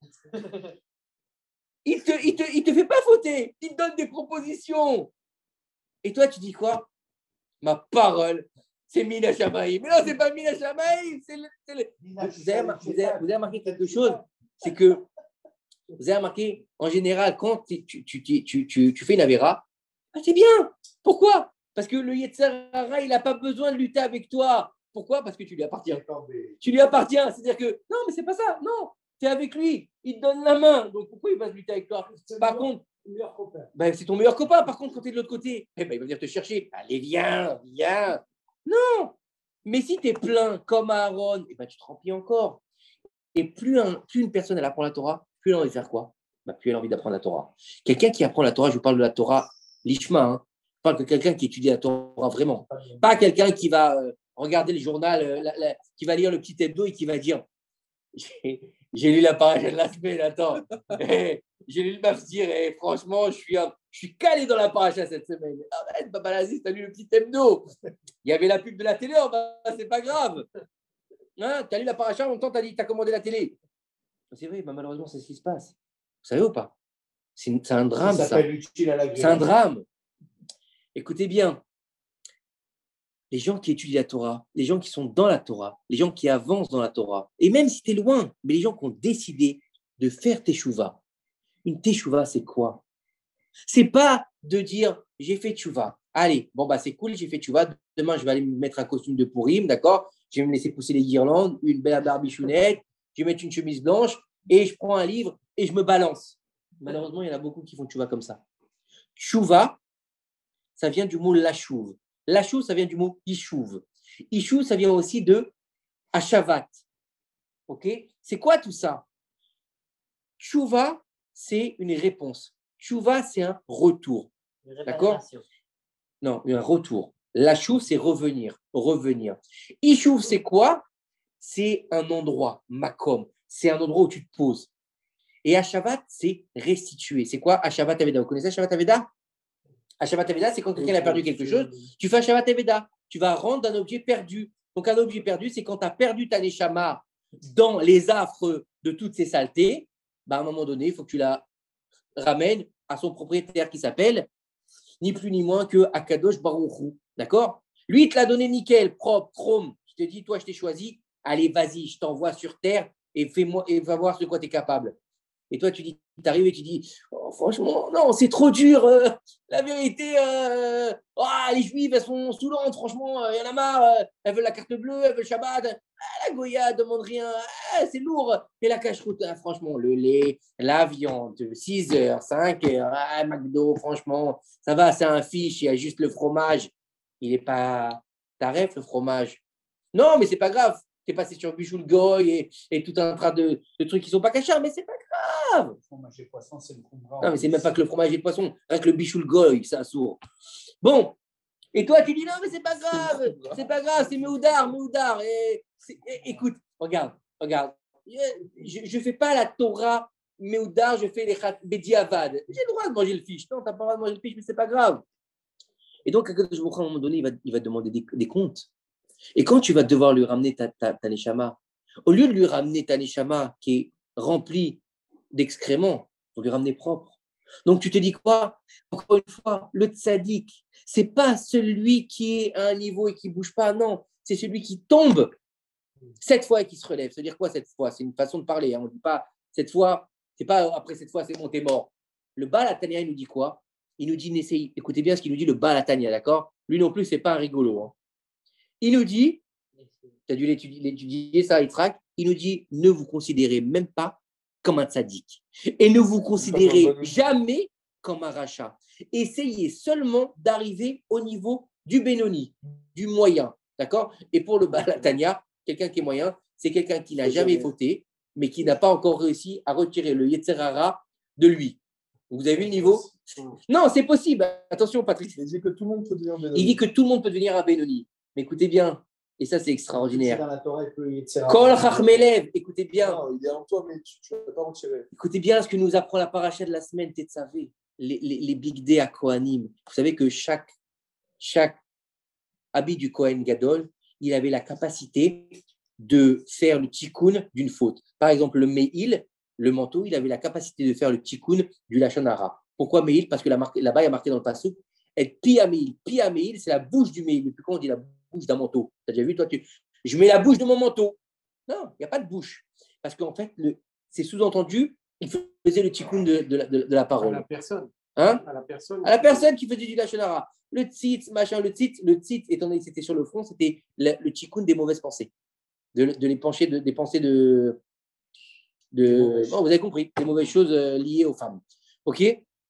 il te fait pas fauter. Il te donne des propositions. Et toi, tu dis quoi? Ma parole, c'est Mina Shamaïm. Mais non, c'est pas Mina Shamaïm. Vous avez remarqué quelque chose? C'est que vous avez remarqué, en général, quand tu fais une avéra, c'est bien. Pourquoi? Parce que le Yetzirah, il n'a pas besoin de lutter avec toi. Pourquoi? Parce que tu lui appartiens. Tu lui appartiens. C'est-à-dire que, non, mais c'est pas ça. Non, tu es avec lui. Il te donne la main. Donc, pourquoi il va se lutter avec toi? Par contre, c'est ton meilleur copain. Par contre, quand tu es de l'autre côté, il va venir te chercher. Allez, viens. Non. Mais si tu es plein comme Aaron, tu te remplis encore. Et plus une personne, elle apprend la Torah, plus elle a envie de faire quoi? Plus elle a envie d'apprendre la Torah. Quelqu'un qui apprend la Torah, je vous parle de la Torah Lishma, hein. Je parle de quelqu'un qui étudie la Torah vraiment. Pas quelqu'un qui va regarder le journal, qui va lire le petit hebdo et qui va dire j'ai lu la paracha de la semaine, attends. J'ai lu le mafsir et franchement, je suis calé dans la paracha cette semaine. Baba Laziz, t'as lu le petit hebdo. Il y avait la pub de la télé, c'est pas grave. Hein, t'as lu la paracha, en même temps, t'as commandé la télé. C'est vrai, malheureusement, c'est ce qui se passe. Vous savez ou pas? C'est un drame, ça. C'est un drame. Écoutez bien, les gens qui étudient la Torah, les gens qui sont dans la Torah, les gens qui avancent dans la Torah, et même si tu es loin, mais les gens qui ont décidé de faire teshuva. Une teshuva, c'est quoi? C'est pas de dire j'ai fait teshuva. Allez, c'est cool, j'ai fait teshuva. Demain, je vais aller me mettre un costume de Purim, d'accord? Je vais me laisser pousser les guirlandes, une belle barbichounette, je vais mettre une chemise blanche et je prends un livre et je me balance. Malheureusement, il y en a beaucoup qui font teshuva comme ça. Teshuva, ça vient du mot lachouv. Lachouv, ça vient du mot ishuv. Ishuv, ça vient aussi de achavat. Ok? C'est quoi tout ça? Tshuva, c'est une réponse. Tshuva, c'est un retour. D'accord? Non, un retour. Lachouv, c'est revenir. Ishuv, c'est quoi? C'est un endroit, makom. C'est un endroit où tu te poses. Et achavat, c'est restituer. C'est quoi achavat aveda? Vous connaissez achavat aveda? Achavat aveda, c'est quand quelqu'un a perdu quelque chose, tu fais achavat aveda. Tu vas rendre un objet perdu. Donc, un objet perdu, c'est quand tu as perdu ta neshama dans les affres de toutes ces saletés, à un moment donné, il faut que tu la ramènes à son propriétaire qui s'appelle ni plus ni moins que Akadosh Baruch Hu. D'accord? Lui, il te l'a donné nickel, propre, chrome. Je t'ai dit, toi, je t'ai choisi. Allez, vas-y, je t'envoie sur terre et fais-moi et va voir de quoi tu es capable. Et toi, tu arrives et tu dis, oh, franchement, non, c'est trop dur. La vérité, les Juifs, elles sont saoulantes, franchement, il y en a marre. Elles veulent la carte bleue, elles veulent Shabbat. La Goya ne demande rien. C'est lourd. Et la cache-route, franchement, le lait, la viande, 6 heures, 5 heures. McDo, franchement, ça va, c'est un fiche. Il y a juste le fromage. Il n'est pas tarif, le fromage. Non, mais c'est pas grave. Tu es passé sur Bichoul Goy et tout un tas de trucs qui ne sont pas cachés, mais c'est pas grave. Le fromage et poisson, c'est le combat. Non, mais c'est même pas que le fromage et le poisson, avec le Bichoul Goy, ça sourd. Bon, et toi, tu dis non, mais c'est pas grave, c'est Méoudar. Écoute, regarde. Je ne fais pas la Torah Méoudar, je fais les Bediavad. J'ai le droit de manger le fiche. Non, tu n'as pas le droit de manger le fiche, mais c'est pas grave. Et donc, à un moment donné, il va te demander des comptes. Et quand tu vas devoir lui ramener ta neshama, au lieu de lui ramener ta neshama qui est remplie d'excréments, il faut lui ramener propre. Donc tu te dis quoi? Encore une fois, le tzaddik, c'est pas celui qui est à un niveau et qui ne bouge pas, non, c'est celui qui tombe 7 fois et qui se relève. C'est-à-dire quoi 7 fois? C'est une façon de parler. On ne dit pas 7 fois, c'est pas après 7 fois, c'est bon, t'es mort. Le Baal Hatanya, il nous dit quoi? Il nous dit, écoutez bien ce qu'il nous dit, le Baal Hatanya, d'accord? Lui non plus, c'est pas un rigolo. Hein. Il nous dit, tu as dû l'étudier ça, Yitzhak, il nous dit, ne vous considérez même pas comme un tzaddik. Et ne vous considérez jamais comme un rachat. Essayez seulement d'arriver au niveau du Benoni, du moyen. D'accord? Et pour le Baal Hatanya, quelqu'un qui est moyen, c'est quelqu'un qui n'a jamais fauté, mais qui n'a pas encore réussi à retirer le Yetzer Hara de lui. Vous avez vu le niveau? Non, c'est possible. Attention, Patrice. Il dit que tout le monde peut devenir Benoni. Il dit que tout le monde peut devenir un Benoni. Mais écoutez bien, et ça c'est extraordinaire. Dans la Torah, il peut Yetzer Hara. Kol Chachmelev, écoutez bien. Non, il est en toi, mais tu ne vas pas retirer. Écoutez bien ce que nous apprend la paracha de la semaine, Tetzavé. Les Big Day à Kohanim. Vous savez que chaque habit du Kohen Gadol, il avait la capacité de faire le tikkun d'une faute. Par exemple, le Me'il, le manteau, il avait la capacité de faire le tikkun du Lachon Hara. Pourquoi Me'il? Parce que là-bas, il y a marqué dans le passouk, et Pia Me'il, c'est la bouche du Me'il. Depuis quand on dit la bouche d'un manteau? Tu as déjà vu, toi, je mets la bouche de mon manteau. Non, il n'y a pas de bouche. Parce qu'en fait, c'est sous-entendu, il faisait le tikkun de la parole. À la personne. Hein? À la personne qui faisait du Lachon Hara. Le tzitz, le tzitz, étant donné que c'était sur le front, c'était le tikkun des mauvaises pensées. Des pensées de bon, vous avez compris, des mauvaises choses liées aux femmes. OK?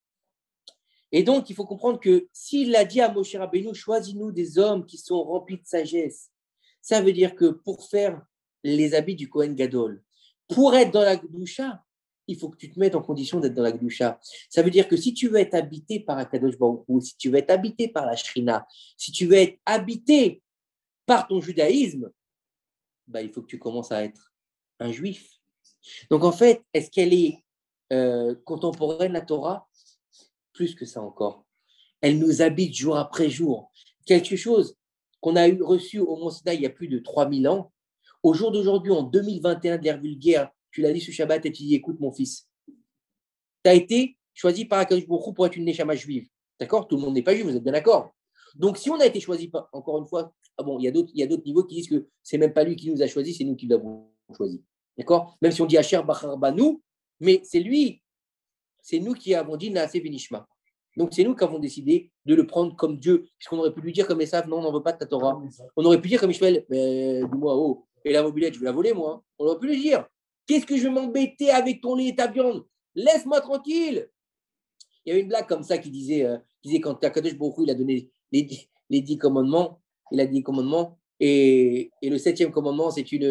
Et donc, il faut comprendre que s'il a dit à Moshe Rabbeinu, choisis-nous des hommes qui sont remplis de sagesse, ça veut dire que pour faire les habits du Kohen Gadol, pour être dans la Gdusha, il faut que tu te mettes en condition d'être dans la Gdusha. Ça veut dire que si tu veux être habité par Akadosh Baruch Hu, si tu veux être habité par la Shrina, si tu veux être habité par ton judaïsme, il faut que tu commences à être un juif. Donc en fait, est-ce qu'elle est contemporaine, la Torah? Plus que ça encore. Elle nous habite jour après jour. Quelque chose qu'on a reçu au Mont Sinaï il y a plus de 3000 ans, au jour d'aujourd'hui, en 2021 de l'ère vulgaire, tu l'as dit ce Shabbat et tu dis, écoute mon fils, tu as été choisi par Akadosh Baruch Hu pour être une neshama juive. D'accord? Tout le monde n'est pas juif, vous êtes bien d'accord? Donc si on a été choisi par, encore une fois, il y a d'autres niveaux qui disent que c'est même pas lui qui nous a choisi, c'est nous qui l'avons choisi. D'accord? Même si on dit Asher Bachar Banu, mais c'est lui, c'est nous qui avons dit Naaseh Benishma. Donc c'est nous qui avons décidé de le prendre comme Dieu, puisqu'on aurait pu lui dire comme Esav, non, on n'en veut pas de ta Torah. On aurait pu dire comme Ishmael, mais dis-moi, oh, et la mobilette, je vais la voler moi. On aurait pu lui dire, qu'est-ce que je vais m'embêter avec ton lait et ta viande? Laisse-moi tranquille. Il y avait une blague comme ça qui disait quand Akadosh Baruch Hu, il a donné les 10 commandements, il a dit les commandements, et le 7e commandement, c'est tu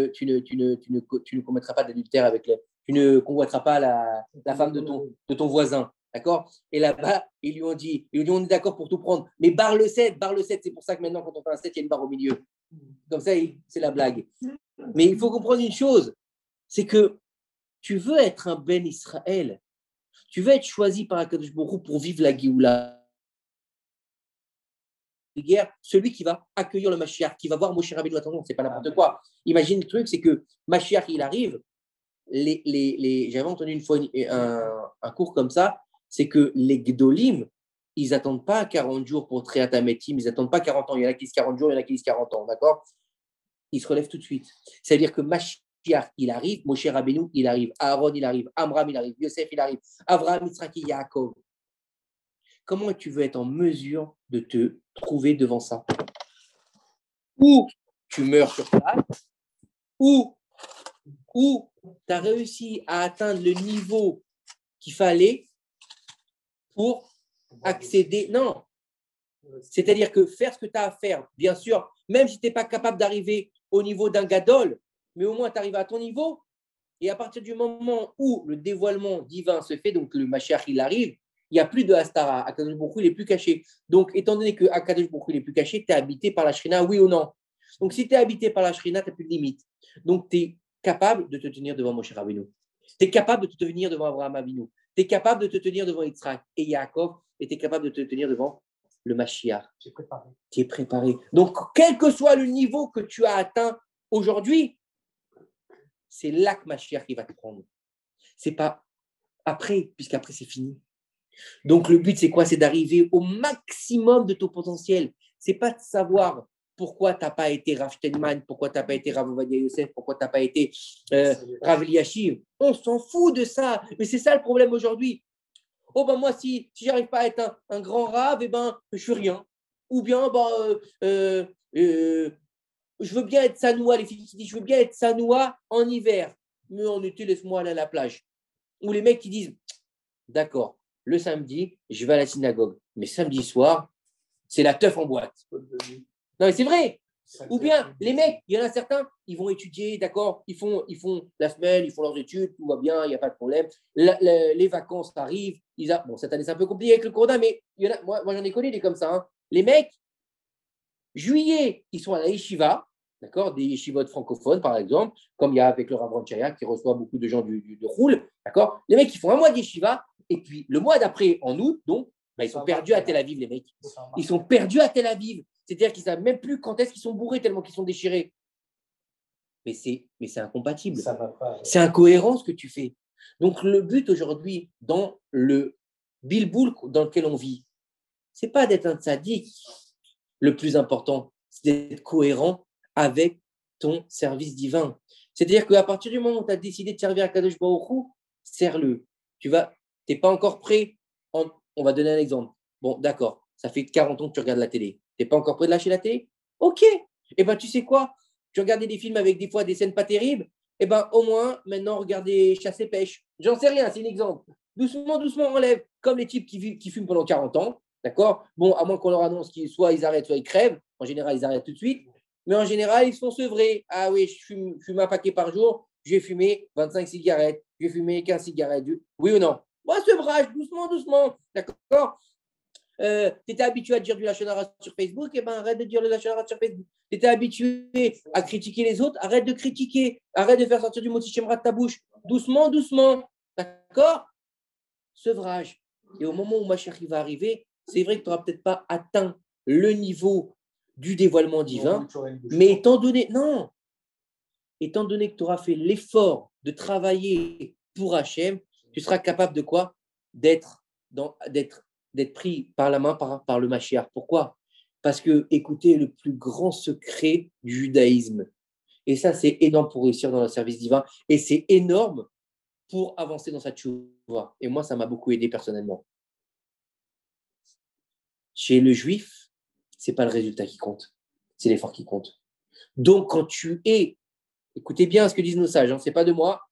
ne commettras pas d'adultère avec tu ne convoiteras pas la femme de ton voisin. D'accord? Et là-bas, ils lui ont dit, on est d'accord pour tout prendre, mais barre le 7, c'est pour ça que maintenant, quand on fait un 7, il y a une barre au milieu. Comme ça, c'est la blague. Mais il faut comprendre une chose, c'est que tu veux être un Ben Israël, tu veux être choisi par Akadosh Baruch Hu pour vivre la Géoula. Celui qui va accueillir le Mashiach, qui va voir Moshe Rabbeinu. Attention, c'est pas n'importe quoi. Imagine le truc, c'est que Mashiach, il arrive. J'avais entendu une fois un cours comme ça, c'est que les Gdolim, ils n'attendent pas 40 jours pour Triat Hametim, ils n'attendent pas 40 ans. Il y en a qui disent 40 jours, il y en a qui disent 40 ans, d'accord? Ils se relèvent tout de suite. C'est-à-dire que Mashiach, il arrive, Moshe Rabbeinu, il arrive, Aaron, il arrive, Amram, il arrive, Yosef, il arrive, Avraham, Yitzhak, Yaakov. Comment tu veux être en mesure de te trouver devant ça? Ou tu meurs sur place, ou tu as réussi à atteindre le niveau qu'il fallait pour accéder. Non. C'est-à-dire que faire ce que tu as à faire, bien sûr, même si tu n'es pas capable d'arriver au niveau d'un gadol, mais au moins tu arrives à ton niveau. Et à partir du moment où le dévoilement divin se fait, donc le Mashiach, il arrive, il n'y a plus de Hastara. Akadosh Baruch Hu, il est plus caché. Donc, étant donné que Akadosh Baruch Hu, il est plus caché, tu es habité par la Shrina, oui ou non? Donc, si tu es habité par la Shrina, tu n'as plus de limite. Donc, tu es capable de te tenir devant Moshe Rabbeinu. Tu es capable de te tenir devant Abraham Avinu. Tu es capable de te tenir devant Yitzhak et Yaakov, et tu es capable de te tenir devant le Mashiach. Tu es préparé. Donc, quel que soit le niveau que tu as atteint aujourd'hui, c'est là que Mashiach il va te prendre. C'est pas après, puisqu'après c'est fini. Donc, le but, c'est quoi? C'est d'arriver au maximum de ton potentiel. C'est pas de savoir pourquoi tu n'as pas été Rav Steinman, pourquoi tu n'as pas été Rav Ovadia Yosef, pourquoi tu n'as pas été Rav Eliashiv. On s'en fout de ça. Mais c'est ça le problème aujourd'hui. Oh ben moi, si je n'arrive pas à être un grand Rav, eh ben, je ne suis rien. Ou bien, je veux bien être Sanoua, les filles qui disent, je veux bien être Sanoua en hiver. Mais en été, laisse-moi aller à la plage. Ou les mecs qui disent, d'accord, le samedi, je vais à la synagogue. Mais samedi soir, c'est la teuf en boîte. Non, mais c'est vrai. Ou bien, les mecs, il y en a certains, ils vont étudier, d'accord, ils font la semaine, ils font leurs études, tout va bien, il n'y a pas de problème. Les vacances arrivent. Bon, cette année, c'est un peu compliqué avec le corona, mais il y en a, moi j'en ai connu des comme ça. Hein. Les mecs, juillet, ils sont à la yeshiva, d'accord, des yeshivot francophones, par exemple, comme il y a avec le Rav Ranchaya qui reçoit beaucoup de gens de Roule, d'accord. Les mecs, ils font un mois de yeshiva, et puis le mois d'après, en août, donc, ils sont perdus à Tel Aviv, les mecs. Ils sont perdus à Tel Aviv. C'est-à-dire qu'ils ne savent même plus quand est-ce qu'ils sont bourrés tellement qu'ils sont déchirés. Mais c'est incompatible. C'est incohérent ce que tu fais. Donc, le but aujourd'hui, dans le bilboul dans lequel on vit, ce n'est pas d'être un tzaddik. Le plus important, c'est d'être cohérent avec ton service divin. C'est-à-dire qu'à partir du moment où tu as décidé de servir à Kadosh Baruch Hu, sers-le. Tu n'es pas encore prêt. On va donner un exemple. Bon, d'accord, ça fait 40 ans que tu regardes la télé. Tu n'es pas encore prêt de lâcher la télé? Ok. Eh bien, tu sais quoi? Tu regardais des films avec des fois des scènes pas terribles. Eh bien, au moins, maintenant, regardez Chasse et Pêche. J'en sais rien, c'est un exemple. Doucement, doucement, on enlève. Comme les types qui fument pendant 40 ans. D'accord? Bon, à moins qu'on leur annonce qu'ils soit ils arrêtent, soit ils crèvent. En général, ils arrêtent tout de suite. Mais en général, ils se font sevrer. Ah oui, je fume un paquet par jour. Je vais fumer 25 cigarettes. Je vais fumer 15 cigarettes. Oui ou non? Moi, sevrage, doucement, doucement. D'accord? Tu étais habitué à dire du lachon hara sur Facebook, eh ben arrête de dire le lachon hara sur Facebook. Tu étais habitué à critiquer les autres, arrête de critiquer. Arrête de faire sortir du mot Shemra de ta bouche. Doucement, doucement. D'accord? Sevrage. Et au moment où Mashiach va arriver, c'est vrai que tu n'auras peut-être pas atteint le niveau du dévoilement divin, mais étant donné que tu auras fait l'effort de travailler pour Hachem, tu seras capable de quoi? D'être pris par la main par le Mashiach. Pourquoi? Parce que, écoutez, le plus grand secret du judaïsme, et ça, c'est énorme pour réussir dans le service divin, et c'est énorme pour avancer dans sa tchouva. Et moi, ça m'a beaucoup aidé personnellement. Chez le juif, ce n'est pas le résultat qui compte, c'est l'effort qui compte. Donc, quand tu es, écoutez bien ce que disent nos sages, ce n'est pas de moi,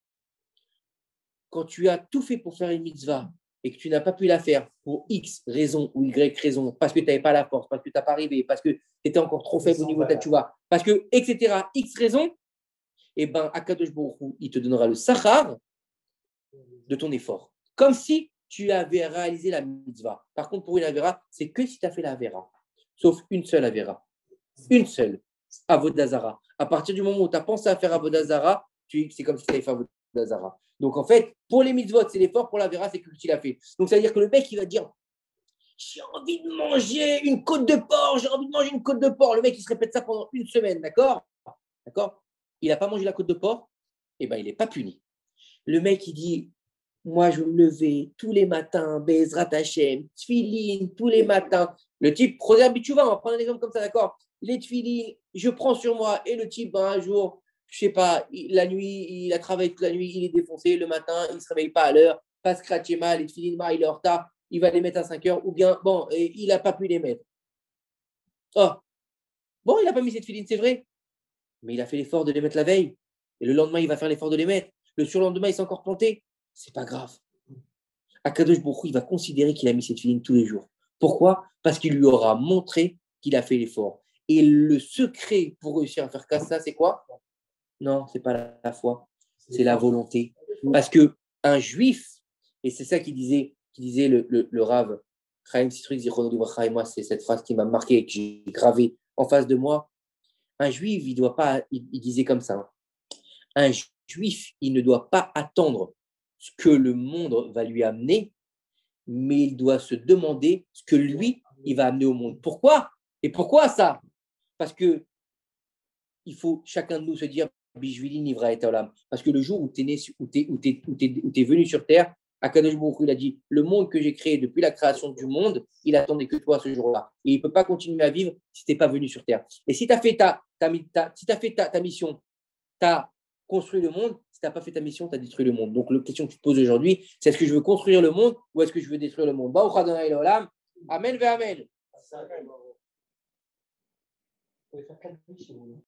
quand tu as tout fait pour faire une mitzvah et que tu n'as pas pu la faire pour X raison ou Y raison, parce que tu n'avais pas la force, parce que tu n'as pas arrivé, parce que tu étais encore trop faible au niveau de ta tchouva, parce que, etc., X raison, eh bien, Akadosh Baruch Hu, il te donnera le sachar de ton effort. Comme si tu avais réalisé la mitzvah. Par contre, pour une avera, c'est que si tu as fait la avera. Sauf une seule avera. Une seule. Avodazara. À partir du moment où tu as pensé à faire Avodazara, c'est comme si tu avais fait Avodazara. Donc, en fait, pour les mitzvot, c'est l'effort. Pour l'avera, c'est que tu l'as fait. Donc, ça veut dire que le mec, il va dire j'ai envie de manger une côte de porc. J'ai envie de manger une côte de porc. Le mec, il se répète ça pendant une semaine. D'accord? Il n'a pas mangé la côte de porc. Eh bien, il n'est pas puni. Le mec, il dit moi, je vais me lever tous les matins, Bezrat Hashem, tfilin, tous les matins. Le type, Roser Bichouva, on va prendre un exemple comme ça, d'accord? Les tfilin, je prends sur moi. Et le type, un jour, je ne sais pas, la nuit, il a travaillé toute la nuit, il est défoncé. Le matin, il ne se réveille pas à l'heure, pas scratché mal, les tfilin, il est en retard, il va les mettre à 5 heures. Ou bien, bon, il n'a pas pu les mettre. Oh, bon, il n'a pas mis ces tfilin, c'est vrai. Mais il a fait l'effort de les mettre la veille. Et le lendemain, il va faire l'effort de les mettre. Le surlendemain, il s'est encore planté. C'est pas grave. Akadosh Baruch Hu, il va considérer qu'il a mis cette filine tous les jours. Pourquoi? Parce qu'il lui aura montré qu'il a fait l'effort. Et le secret pour réussir à faire ça, c'est quoi? Non, c'est pas la foi, c'est la volonté. Parce que un juif, et c'est ça qu'il disait le Rav Chaim Sitruik Zichrono Livracha, et moi, c'est cette phrase qui m'a marqué et que j'ai gravée en face de moi. Un juif, il doit pas, il disait comme ça. Un juif, il ne doit pas attendre ce que le monde va lui amener, mais il doit se demander ce que lui, il va amener au monde. Pourquoi? Et pourquoi ça? Parce que il faut chacun de nous se dire Bishvili Nivra et Olam. Parce que le jour où tu es né, où tu es venu sur terre, Akadosh Baruch Hu, il a dit le monde que j'ai créé depuis la création du monde, il attendait que toi ce jour-là. Et il ne peut pas continuer à vivre si tu n'es pas venu sur terre. Et si tu as fait ta mission, tu as construit le monde. Si tu n'as pas fait ta mission, tu as détruit le monde. Donc, la question que tu te poses aujourd'hui, c'est est-ce que je veux construire le monde ou est-ce que je veux détruire le monde? Amen ve Amen.